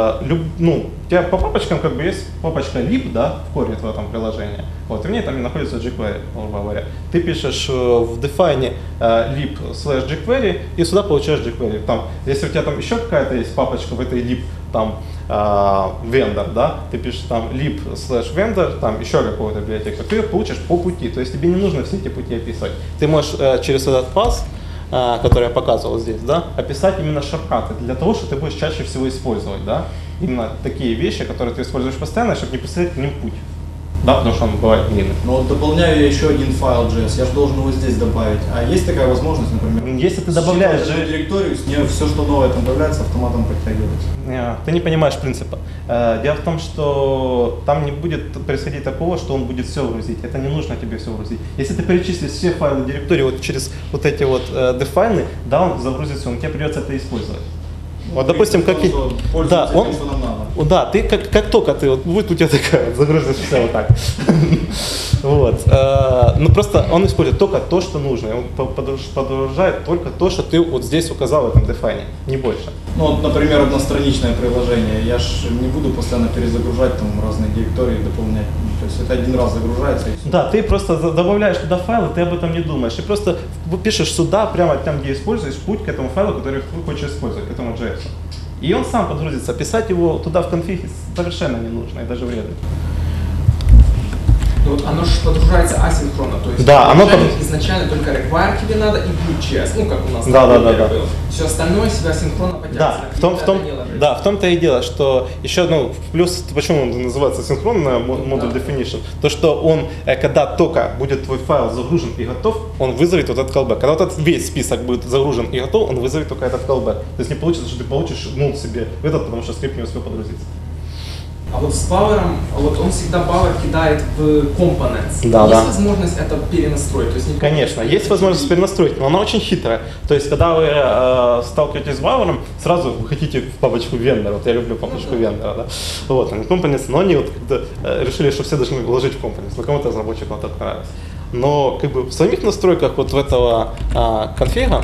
у тебя по папочкам как бы есть папочка lib, да, в коре твоего там приложения. Вот, и в ней там находится jQuery, грубо говоря. Ты пишешь в define lib/jQuery и сюда получаешь jQuery. Там, если у тебя там еще какая-то есть папочка в этой lib, там vendor, да, ты пишешь там lib/vendor, там еще какого-то библиотеку, ты ее получишь по пути, то есть тебе не нужно все эти пути описывать. Ты можешь через этот пас, который я показывал здесь, да, описать именно шорткаты для того, что ты будешь чаще всего использовать, да, именно такие вещи, которые ты используешь постоянно, чтобы не посылать к ним путь. Да, потому что он бывает длинный. Но вот добавляю я еще один файл JS, я же должен его здесь добавить. А есть такая возможность, например? Если ты добавляешь директорию, с нее все, что новое там появляется, автоматом подтягивается. Ты не понимаешь принципа. Дело в том, что там не будет происходить такого, что он будет все грузить. Это не нужно тебе все грузить. Если ты перечислишь все файлы директории вот через вот эти вот define, да, он загрузится, тебе придется это использовать. Вот, допустим, как и... Да, да, ты как только ты, вот будет у тебя такая, загрузишь все вот так. Вот. Ну просто он использует только то, что нужно. Он подгружает только то, что ты вот здесь указал в этом define, не больше. Ну, вот, например, одностраничное приложение. Я ж не буду постоянно перезагружать там разные директории, дополнять. То есть это один раз загружается и все. Да, ты просто добавляешь туда файлы, ты об этом не думаешь. И просто пишешь сюда, прямо там, где используешь, путь к этому файлу, который ты хочешь использовать, к этому JS. И он сам подгрузится. Писать его туда в конфиге совершенно не нужно и даже вредно. Ну, вот оно же подгружается асинхронно, то есть да, оно изначально только require тебе надо и Vue.js, ну как у нас да. Все остальное себя синхронно подтягивается. В том-то и дело, что еще, ну, плюс, почему он называется синхронно, Model Definition, то, что он, когда только будет твой файл загружен и готов, он вызовет вот этот callback. Когда вот этот весь список будет загружен и готов, он вызовет только этот callback. То есть не получится, что ты получишь null себе этот, потому что скрипт не успел подгрузиться. А вот с Power, вот он всегда Power кидает в Components. Да, есть возможность это перенастроить? То есть конечно, есть возможность перенастроить, но она очень хитрая. То есть, когда вы сталкиваетесь с Power, сразу вы хотите в папочку вендора. Вот я люблю папочку вендора, да? Вот, они Components, но они вот решили, что все должны вложить в Components. Но кому-то разработчикам так нравится. Но как бы в самих настройках вот в этого конфига,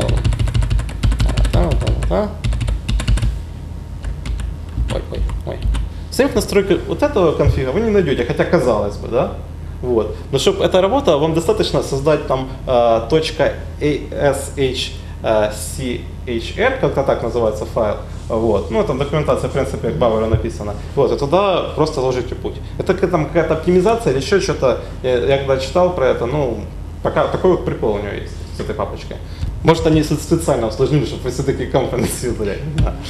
в самих настройках вот этого конфига вы не найдете, хотя казалось бы, да? Вот. Но чтобы это работало, вам достаточно создать там .ashchr, как-то так называется файл. Вот. Ну, там документация, в принципе, как Power написана. Вот, и туда просто ложите путь. Это там какая-то оптимизация или еще что-то. Я когда читал про это, ну, пока такой вот прикол у него есть с этой папочкой. Может, они специально усложнили, чтобы вы все-таки компоненты удалять.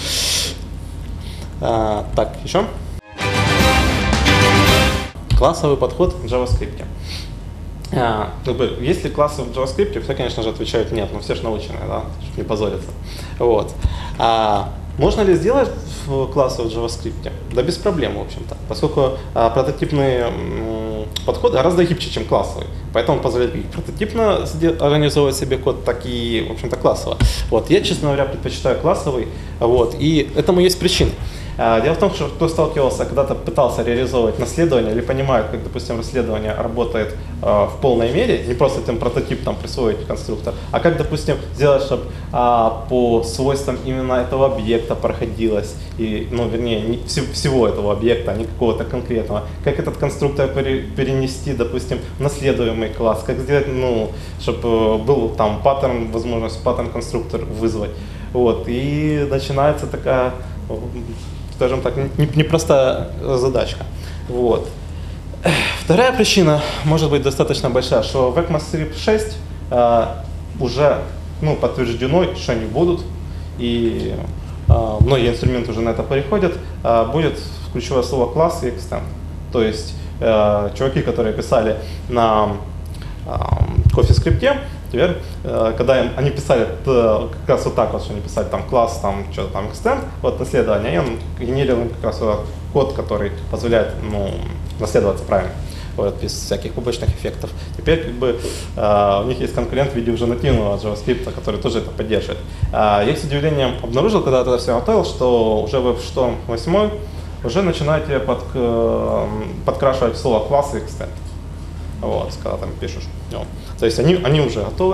Так, еще. Классовый подход в JavaScript. Если классы в JavaScript, все, конечно же, отвечают нет, но все же научены, да, чтобы не позориться. Вот. Можно ли сделать классы в JavaScript? Да без проблем, в общем-то, поскольку прототипный подход гораздо гибче, чем классовый. Поэтому он позволяет как прототипно организовывать себе код, так и, в общем-то, классово. Вот. Я, честно говоря, предпочитаю классовый, вот, и этому есть причины. Дело в том, что кто сталкивался, когда-то пытался реализовывать наследование или понимает, как, допустим, расследование работает в полной мере, не просто этим прототип там присвоить конструктор, а как, допустим, сделать, чтобы по свойствам именно этого объекта проходилось, и, ну, вернее, не всего этого объекта, а не какого-то конкретного, как этот конструктор перенести, допустим, в наследуемый класс, как сделать, ну, чтобы был там паттерн, возможность паттерн-конструктор вызвать. Вот, и начинается такая, скажем так, непростая задачка. Вот. Вторая причина может быть достаточно большая, что в ECMAScript 6 уже подтверждено, что они будут, и многие инструменты уже на это переходят, будет ключевое слово класс и extend. То есть чуваки, которые писали на CoffeeScript, теперь, когда они писали как раз вот так вот, что они писали там класс, там что-то там extend, вот наследование, и он генерировал как раз код, который позволяет наследоваться правильно, вот, без всяких побочных эффектов. Теперь как бы у них есть конкурент в виде уже нативного JavaScript, который тоже это поддерживает. Я с удивлением обнаружил, когда это все готовил, что уже в Storm 8 уже начинаете подкрашивать слово класс и extend. Вот, когда там пишешь. Вот. То есть они уже готовы.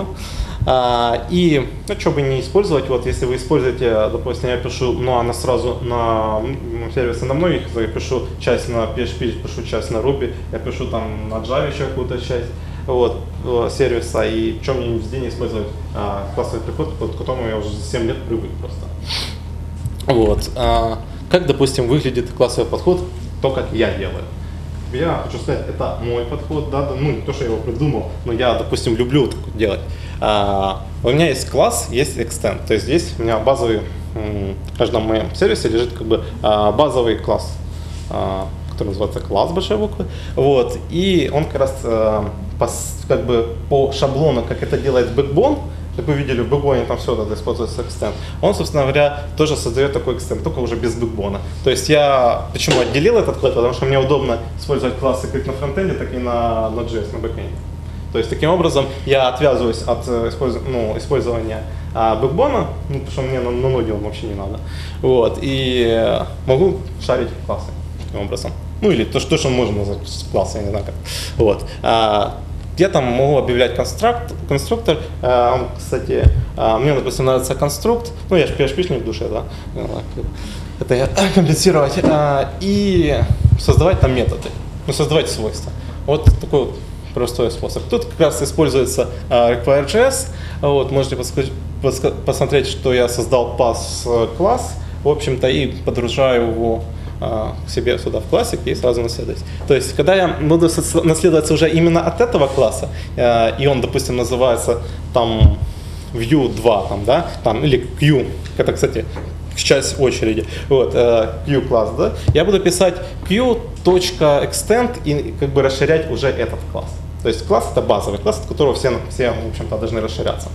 И, что бы не использовать, вот если вы используете, допустим, я пишу, она сразу на сервисы на многих, я пишу часть на PHP, пишу часть на Ruby, я пишу там на Java еще какую-то часть вот, сервиса, и что мне везде не использовать классовый приход, к которому я уже за 7 лет привык просто. Вот. Как, допустим, выглядит классовый подход, то, как я делаю. Я хочу сказать, это мой подход, да, не то, что я его придумал, но я, допустим, люблю так делать. У меня есть класс, есть extend, то есть здесь у меня базовый, в каждом моем сервисе лежит как бы базовый класс, который называется класс большой буквы, вот, и он как раз как бы по шаблону, как это делает Backbone, как вы видели, в Backbone там все это используется extend. Он, собственно говоря, тоже создает такой extend, только уже без Backbone. То есть я почему отделил этот код, потому что мне удобно использовать классы как на фронтенде, так и на Node.js, на бэкенде. То есть таким образом я отвязываюсь от использования Backbone, потому что мне на ноде он вообще не надо. Вот, и могу шарить классы таким образом. Ну или то, что можно назвать классом, я не знаю как. Вот. Я там могу объявлять конструктор, он, кстати, мне, допустим, нравится конструкт, ну, я же PHP-шник в душе, да, это я компенсировать, и создавать там методы, ну, создавать свойства. Вот такой вот простой способ. Тут как раз используется require.js, вот, можете посмотреть, что я создал pass-класс, в общем-то, и подгружаю его к себе сюда в классик и сразу наследовать. То есть, когда я буду наследоваться уже именно от этого класса, и он, допустим, называется там view 2, там, да, там, или q, это, кстати, часть очереди, вот, q класс, да, я буду писать q.extend и как бы расширять уже этот класс. То есть класс это базовый класс, от которого все в общем-то, должны расширяться.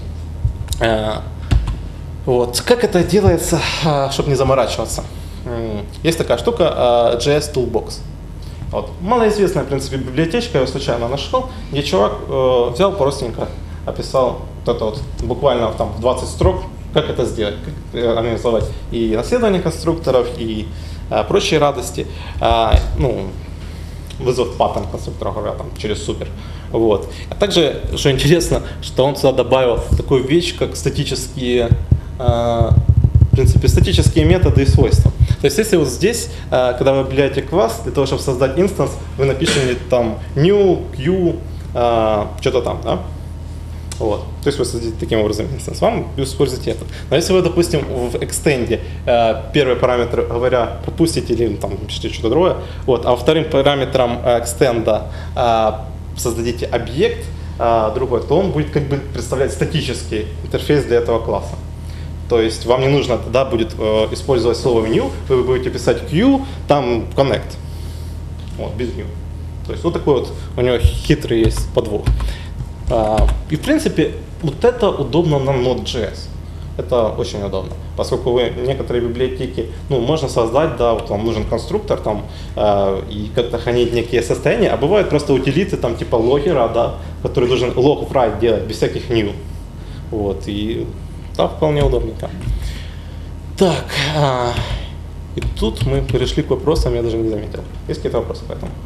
Вот. Как это делается, чтобы не заморачиваться? Есть такая штука JS Toolbox. Вот. Малоизвестная, в принципе, библиотечка, я ее случайно нашел, где чувак взял простенько, описал вот это вот, буквально там в 20 строк, как это сделать, как организовать и наследование конструкторов, и прочие радости. Ну, вызов паттерн конструктора, говоря, там, через супер. Вот. А также, что интересно, что он сюда добавил такую вещь, как статические, в принципе, статические методы и свойства. То есть, если вот здесь, когда вы объявляете класс, для того, чтобы создать инстанс, вы напишите там new, q, что-то там, да? Вот. То есть вы создадите таким образом инстанс, вам используете это. Но если вы, допустим, в экстенде первый параметр, говоря, пропустите или там пишите что-то другое, вот, а вторым параметром экстенда создадите объект другой, то он будет как бы представлять статический интерфейс для этого класса. То есть вам не нужно тогда будет использовать слово new, вы будете писать q, там connect, вот, без new. То есть вот такой вот у него хитрый есть подвох. И в принципе вот это удобно на Node.js. Это очень удобно, поскольку вы некоторые библиотеки, ну, можно создать, да, вот вам нужен конструктор там и как-то хранить некие состояния, а бывают просто утилиты там типа логера, да, который должен log write делать без всяких new. Вот, и да, вполне удобненько. Так, и тут мы перешли к вопросам, я даже не заметил. Есть какие-то вопросы по этому?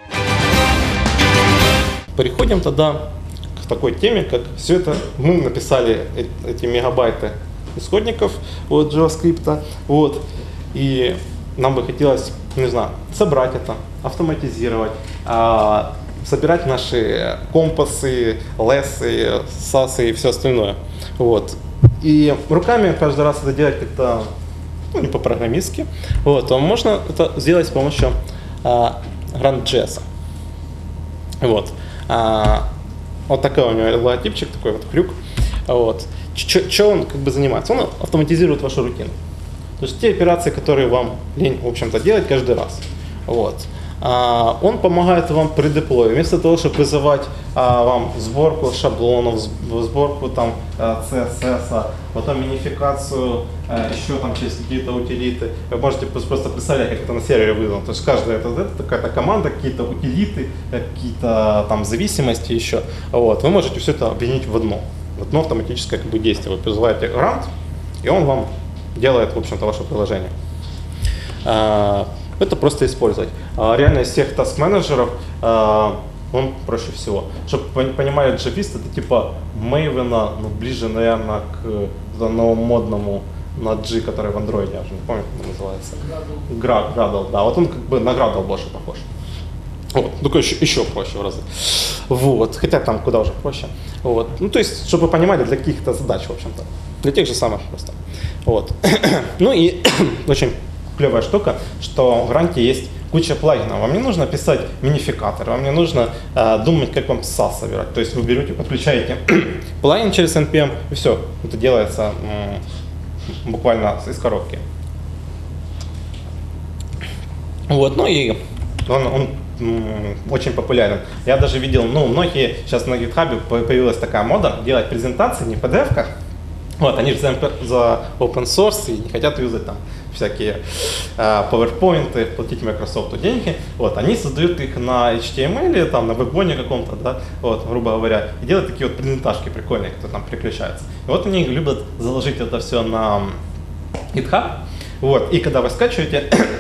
Переходим тогда к такой теме, как все это мы написали эти мегабайты исходников от JavaScript, вот, и нам бы хотелось, не знаю, собрать это, автоматизировать, собирать наши компасы, лессы, сасы и все остальное, вот. И руками каждый раз это делать как-то, ну, не по-программистски, вот, то можно это сделать с помощью Grunt.js. Вот. Вот такой у него логотипчик, такой вот крюк. Вот. Что он как бы занимается? Он автоматизирует вашу рутину. То есть те операции, которые вам лень, в общем-то, делать каждый раз. Вот. Он помогает вам при деплое. Вместо того, чтобы вызывать вам сборку шаблонов, сборку там CSS, потом минификацию еще там через какие-то утилиты, вы можете просто представлять, как это на сервере вызвано. То есть каждая это какая-то команда, какие-то утилиты, какие-то там зависимости еще. Вот. Вы можете все это объединить в одно автоматическое как бы действие. Вы призываете Grunt, и он вам делает, в общем-то, ваше приложение. Это просто использовать. Реально из всех таск-менеджеров он проще всего. Чтобы понимали, джавист это типа Maven, ну, ближе, наверное, к новомодному на G, который в Android, я уже не помню, как он называется. Gradle, да, вот он как бы на Gradle больше похож. Вот, только еще проще в разы. Вот, хотя там куда уже проще. Вот. Ну, то есть, чтобы вы понимали, для каких-то задач, в общем-то. Для тех же самых просто. Вот. Ну и очень клевая штука, что в Grunt есть куча плагинов. Вам не нужно писать минификатор, вам не нужно думать, как вам SAS собирать. То есть вы берете, подключаете плагин через NPM, и все. Это делается буквально из коробки. Вот, ну и он очень популярен. Я даже видел, ну, многие, сейчас на GitHub появилась такая мода делать презентации не в PDF-ках. Вот, они же за open source и не хотят юзать там всякие PowerPoint, платить Microsoft деньги. Вот, они создают их на HTML, там, на веб-боне каком-то, да, вот, грубо говоря, и делают такие вот презентажки прикольные, которые там переключаются. И вот они любят заложить это все на GitHub. Вот, и когда вы скачиваете,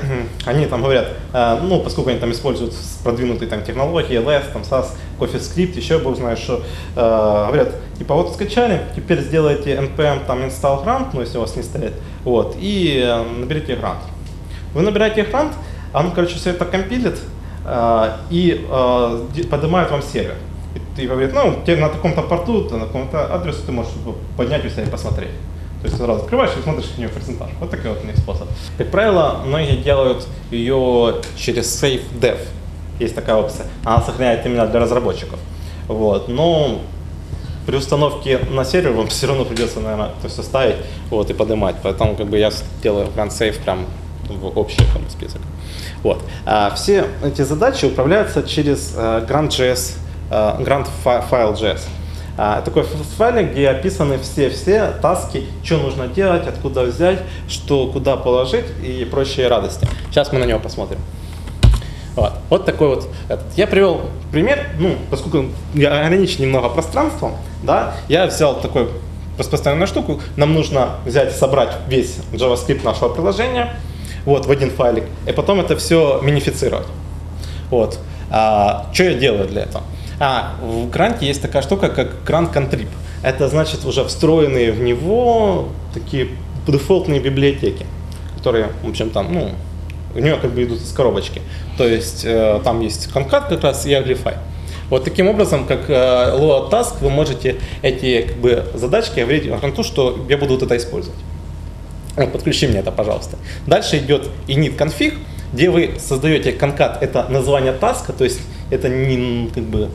Они там говорят, ну, поскольку они там используют продвинутые там технологии, LS, там SAS, CoffeeScript, еще бог знает что, говорят, типа вот скачали, теперь сделайте npm там install grant, ну, если у вас не стоит, вот, и наберите grant. Вы набираете grant, он, короче, все это компилит и поднимает вам сервер. И говорит, ну, теперь на таком-то порту, на таком-то адресу ты можешь поднять у себя и посмотреть. То есть сразу открываешь и смотришь на нее процентаж. Вот такой вот у них способ. Как правило, многие делают ее через Save Dev. Есть такая опция. Она сохраняет именно для разработчиков. Вот. Но при установке на сервер вам все равно придется, наверное, то есть оставить вот, и поднимать. Поэтому как бы я делаю Grant Save прям в общий список. Вот. Все эти задачи управляются через Grant.js, Grant File.js. Такой файлик, где описаны все таски, что нужно делать, откуда взять, что куда положить и прочие радости. Сейчас мы на него посмотрим. Вот такой вот. Я привел пример, ну, поскольку я ограничен немного пространством, да, я взял такую распространенную штуку. Нам нужно взять и собрать весь JavaScript нашего приложения вот, в один файлик, и потом это все минифицировать. Вот. Что я делаю для этого? В гранте есть такая штука, как Grant Contrib. Это значит уже встроенные в него такие дефолтные библиотеки, которые, в общем, там, ну, у нее как бы идут из коробочки. То есть там есть Concat как раз и Aglify. Вот таким образом, как load task, вы можете эти как бы задачки говорить гранту, что я буду вот это использовать. Вот, подключи мне это, пожалуйста. Дальше идет init config, где вы создаете concat, это название таска, то есть это не как бы,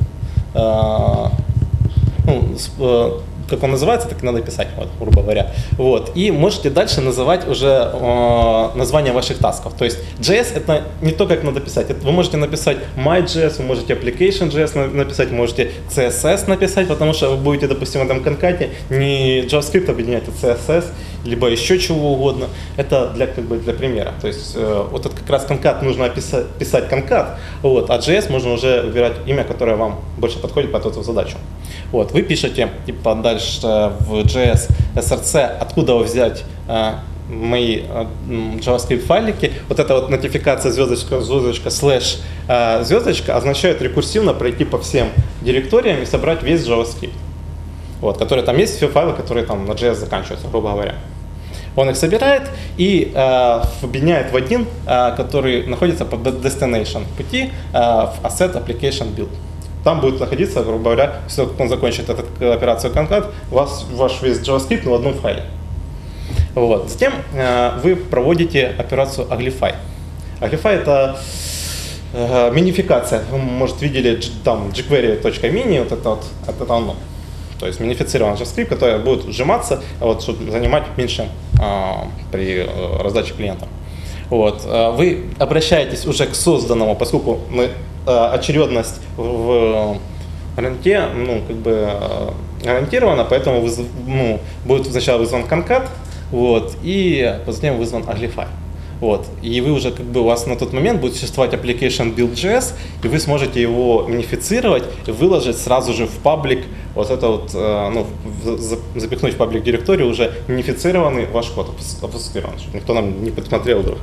как он называется, так и надо писать, вот, грубо говоря. Вот. И можете дальше называть уже название ваших тасков. То есть JS это не то, как надо писать. Это вы можете написать my.js, вы можете application.js написать, можете CSS написать, потому что вы будете, допустим, в этом конкате не JavaScript объединять, а CSS, либо еще чего угодно. Это для, как бы, для примера. То есть вот этот как раз конкат нужно писать конкат, вот, а JS можно уже выбирать имя, которое вам больше подходит под эту задачу. Вот, вы пишете типа дальше в JS src, откуда взять мои JavaScript файлики. Вот эта вот нотификация звездочка, слэш звездочка означает рекурсивно пройти по всем директориям и собрать весь JavaScript. Вот, которые там есть, все файлы, которые там на JS заканчиваются, грубо говоря. Он их собирает и объединяет в один, который находится по destination пути в asset application build. Там будет находиться, грубо говоря, все, как он закончит эту операцию concat, у вас ваш весь JavaScript в одном файле. Вот. Затем вы проводите операцию Aglify. Aglify это минификация. Вы, может, видели там jQuery.mini, вот это оно. То есть минифицированный JavaScript, который будет сжиматься, вот, чтобы занимать меньше при раздаче клиентам. Вот. Вы обращаетесь уже к созданному, поскольку мы очередность в гранте, ну, как бы гарантирована, поэтому будет сначала вызван concat, вот, и затем вызван Aglify. Вот. И вы уже, как бы, у вас на тот момент будет существовать application build.js, и вы сможете его минифицировать и выложить сразу же в паблик, вот это вот, запихнуть в паблик директорию уже минифицированный ваш код, обфускированный, чтобы никто нам не подсмотрел вдруг.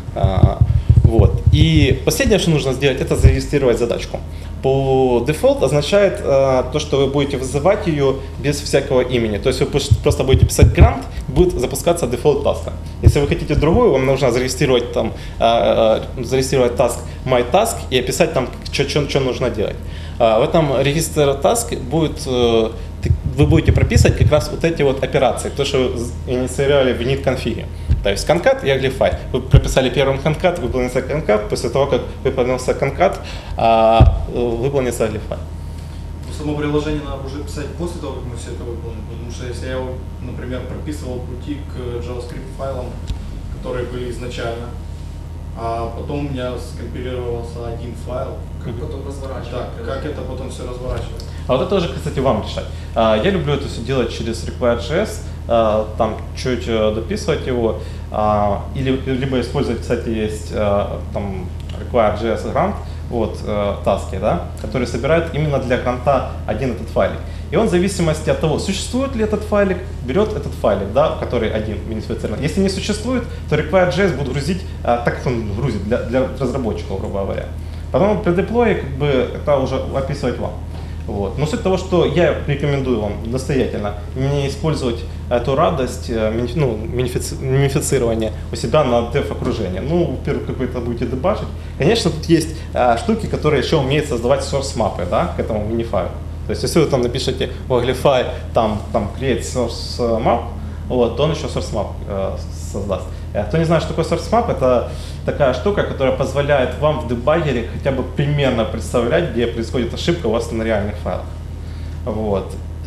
Вот. И последнее, что нужно сделать, это зарегистрировать задачку. По дефолт означает то, что вы будете вызывать ее без всякого имени. То есть вы просто будете писать grant, будет запускаться дефолт таска. Если вы хотите другую, вам нужно зарегистрировать там, зарегистрировать task myTask и описать там, что нужно делать. В этом регистре task будет, вы будете прописывать как раз вот эти вот операции, то, что вы инициировали в init конфиге. То есть concat и Aglify. Вы прописали первым concat, выполнится concat, после того, как выполнился concat, выполнится Aglify. Само приложение надо уже писать после того, как мы все это выполним, потому что если я, например, прописывал пути к JavaScript файлам, которые были изначально, а потом у меня скомпилировался один файл. Как потом разворачивать. Да, как это потом все разворачивать. А вот это уже, кстати, вам решать. Я люблю это все делать через require.js, там чуть дописывать его, либо использовать, кстати, есть там require.js grant, вот, таски, да, которые собирает именно для гранта один этот файлик. И он в зависимости от того, существует ли этот файлик, берет этот файлик, да, который один минифицирован. Если не существует, то require.js будет грузить так, как он грузит для разработчиков, грубо говоря. Потом при деплое как бы это уже описывать вам. Вот. Но суть того, что я рекомендую вам настоятельно не использовать эту радость минифицирования у себя на dev-окружении. Ну, во-первых, как вы это будете дебажить. Конечно, тут есть штуки, которые еще умеют создавать source-мапы, да, к этому минифайлу. То есть, если вы там напишете в Uglify, там create source map, вот, то он еще source map создаст. Кто не знает, что такое source map, это такая штука, которая позволяет вам в дебагере хотя бы примерно представлять, где происходит ошибка у вас на реальных файлах. Вот.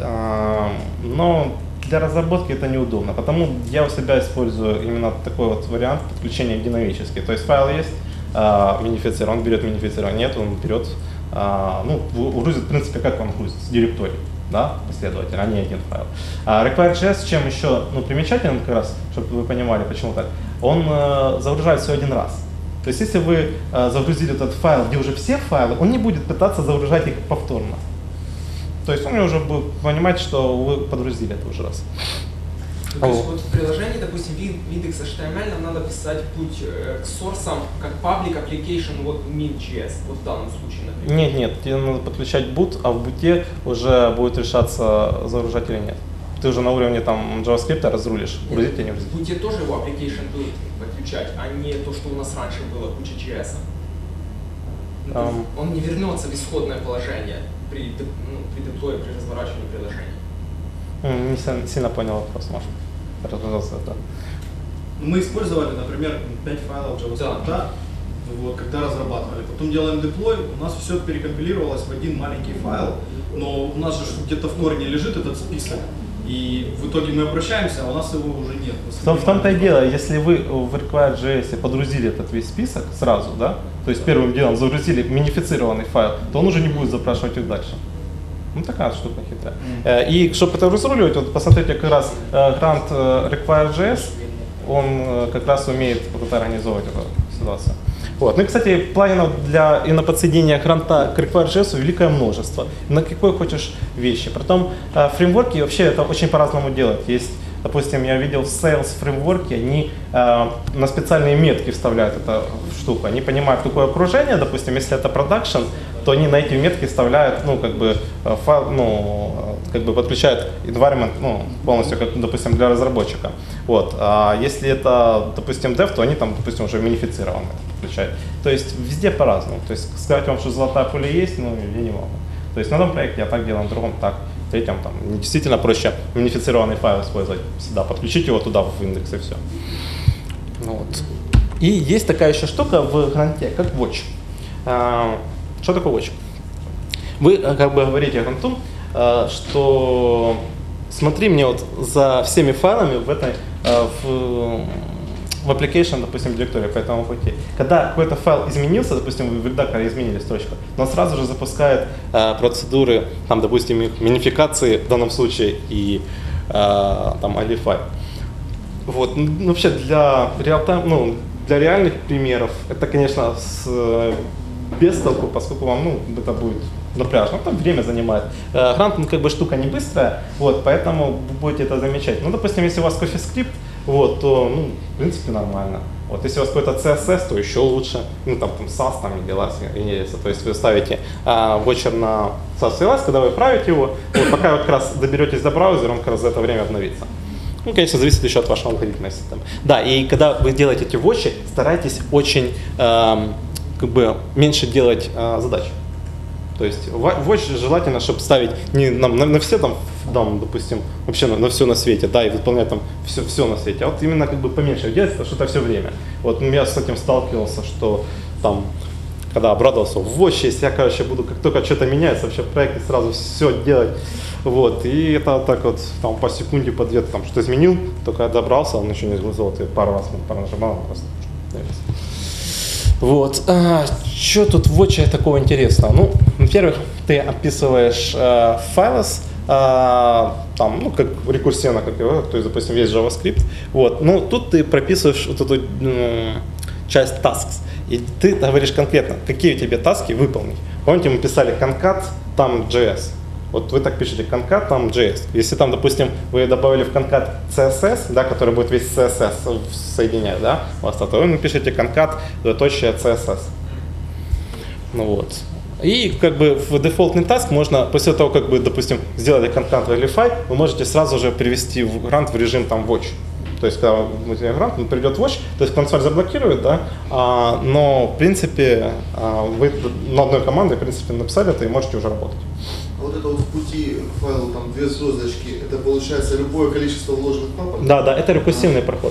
Но для разработки это неудобно, потому я у себя использую именно такой вот вариант подключения динамический. То есть файл есть, минифицирован, он берет минифицирование, нет, он берет, грузит, в принципе, как он грузит, с директории, да, последовательно, а не один файл. Require.js, чем еще примечателен, как раз, чтобы вы понимали, почему так, он загружает все один раз. То есть, если вы загрузили этот файл, где уже все файлы, он не будет пытаться загружать их повторно. То есть, он уже будет понимать, что вы подгрузили это уже раз. То есть вот в приложении, допустим, Windex HTML нам надо писать путь к сорсам как public application вот min.js, вот в данном случае, например. Нет, тебе надо подключать boot, а в буте уже будет решаться, загружать или нет. Ты уже на уровне там JavaScript разрулишь, грузить или не грузить. В буте тоже его application будет подключать, а не то, что у нас раньше было, куча JS. Он не вернется в исходное положение при деплое, при разворачивании приложения. Не сильно понял вопрос, может. Да. Мы использовали, например, 5 файлов JavaScript, вот, когда разрабатывали. Потом делаем деплой, у нас все перекомпилировалось в один маленький файл, но у нас же где-то в корне лежит этот список, и в итоге мы обращаемся, а у нас его уже нет. В том-то и дело, если вы в Require.js подгрузили этот весь список сразу, да, то есть первым делом загрузили минифицированный файл, то он уже не будет запрашивать их дальше. Ну, такая штука хитрая. И чтобы это разруливать, вот посмотрите, как раз грант Require.js, он как раз умеет вот это организовывать эту ситуацию. Вот. Ну и, кстати, плагинов для иноподсоединения гранта к Require.js великое множество. На какой хочешь вещи. Притом фреймворки вообще это очень по-разному делают. Есть, допустим, я видел в Sales фреймворке, они на специальные метки вставляют эту штуку. Они понимают, какое окружение, допустим, если это продакшн, то они на эти метки вставляют, файл, подключают environment, полностью, как, допустим, для разработчика. Вот. А если это, допустим, dev, то они там, допустим, уже минифицированно подключают. То есть везде по-разному. То есть сказать вам, что золотая пуля есть, я не могу. То есть на одном проекте я так делаю, на другом так. В третьем там действительно проще минифицированный файл использовать всегда, подключить его туда в индекс и все. Вот. И есть такая еще штука в гранте, как watch. Что такое watch? Вы как бы говорите гранту, что смотри мне вот за всеми файлами в application, допустим, директории по этому пути. Когда какой-то файл изменился, допустим, вы в редакторе изменили строчку, он сразу же запускает процедуры, там, допустим, минификации в данном случае и там Uglify. Вот. Вообще для для реальных примеров это, конечно, без толку, поскольку вам это будет напряжно, там время занимает. Грант, как бы штука не быстрая, вот, поэтому вы будете это замечать. Допустим, если у вас CoffeeScript, вот, то, в принципе, нормально. Вот, если у вас какой-то CSS, то еще лучше. Там SAS, там, то есть вы ставите вочер на SAS CLS, когда вы правите его, вот, пока вы как раз доберетесь до браузера, он как раз за это время обновится. Конечно, зависит еще от вашего алгоритма системы. Да, и когда вы делаете эти вочи, старайтесь очень меньше делать задач. То есть watch желательно, чтобы ставить не на все там, допустим, вообще на все на свете, да, и выполнять там все на свете, а вот именно поменьше делать, потому что это все время. Вот я с этим сталкивался, что там, когда обрадовался, в watch, если я, буду, как только что-то меняется, вообще в проекте сразу все делать, вот, и это так вот, там, по секунде, по две, там, что изменил, только я добрался, он еще не сглазил, и пару раз нажимал, просто дивился. Вот, что тут в watch такого интересного? Во-первых, ты описываешь файлос, как рекурсивно, то есть, допустим, есть JavaScript, вот, тут ты прописываешь вот эту часть tasks. И ты говоришь конкретно, какие у тебя таски выполнить. Помните, мы писали concat, там JS. Вот вы так пишете concat, там JS. Если там, допустим, вы добавили в concat CSS, да, который будет весь CSS соединять, да, у вас, то вы напишите concat, точка CSS. Ну вот. И как бы в дефолтный таск можно, после того, как бы, допустим, сделали concat verify, вы можете сразу же перевести в грант в режим там watch. То есть, когда грант, он придет watch, то есть консоль заблокирует, да, но в принципе вы на одной команде, в принципе, написали это и можете уже работать. А вот это вот в пути к файлу там 2 звездочки, это получается любое количество вложенных папок? Да, это рекурсивный проход.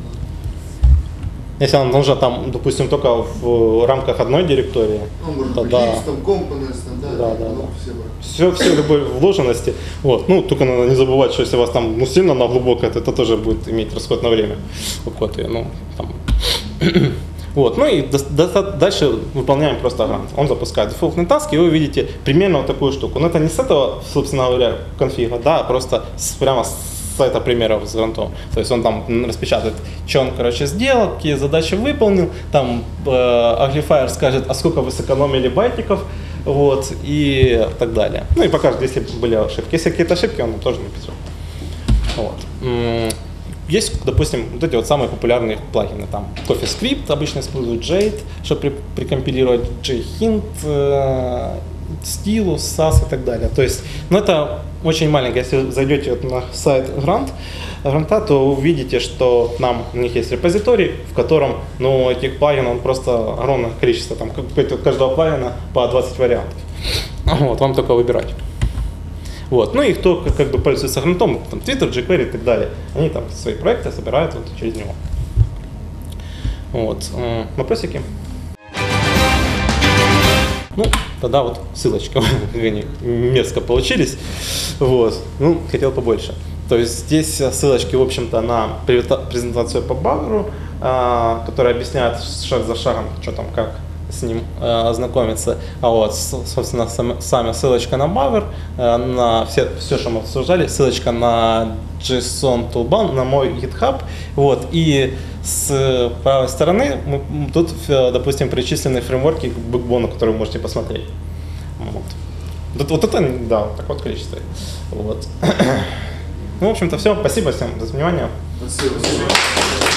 Если нам нужно там, допустим, только в рамках одной директории, Ну, может то быть, да. X, там, Components, там, да, Все любой вложенности. Вот. Ну, только надо не забывать, что если у вас там сильно на глубокое, то это тоже будет иметь расход на время. Ну, там. Вот. Ну и дальше выполняем просто грант. Он запускает дефолтный таск, и вы видите примерно вот такую штуку. Но это не с этого, собственно говоря, конфига, да, а просто прямо с сайта примеров с грантом. То есть он там распечатает, что он, короче, сделал, какие задачи выполнил, там Uglifier скажет, а сколько вы сэкономили байтиков, вот, и так далее. Ну и покажет, если были ошибки. Если какие-то ошибки, он тоже напишет. Вот. Есть, допустим, вот эти вот самые популярные плагины, там CoffeeScript обычно используют Jade, чтобы прикомпилировать JHint, Stylus, SAS и так далее. То есть, ну это очень маленько. Если зайдете вот на сайт гранта, то вы увидите, что у них есть репозиторий, в котором, ну, этих плагинов просто огромное количество, там каждого плагина по 20 вариантов. Вот, вам только выбирать. Вот. Ну и кто как бы пользуется грантом, там Twitter, jQuery и так далее, они там свои проекты собирают вот через него. Вот. Вопросики? Ну, тогда вот ссылочка, они мерзко получились, вот, ну, хотел побольше. То есть здесь ссылочки, в общем-то, на презентацию по Бавару, которая объясняет шаг за шагом, что там, как с ним ознакомиться. А вот, собственно, сама ссылочка на Бавар, на все, что мы обсуждали, ссылочка на JSON Toolbar, на мой GitHub, вот, и с правой стороны тут, допустим, перечислены фреймворки к Backbone, которые вы можете посмотреть. Вот это, да, вот такое количество. Вот. Ну, в общем-то, все. Спасибо всем за внимание. Спасибо.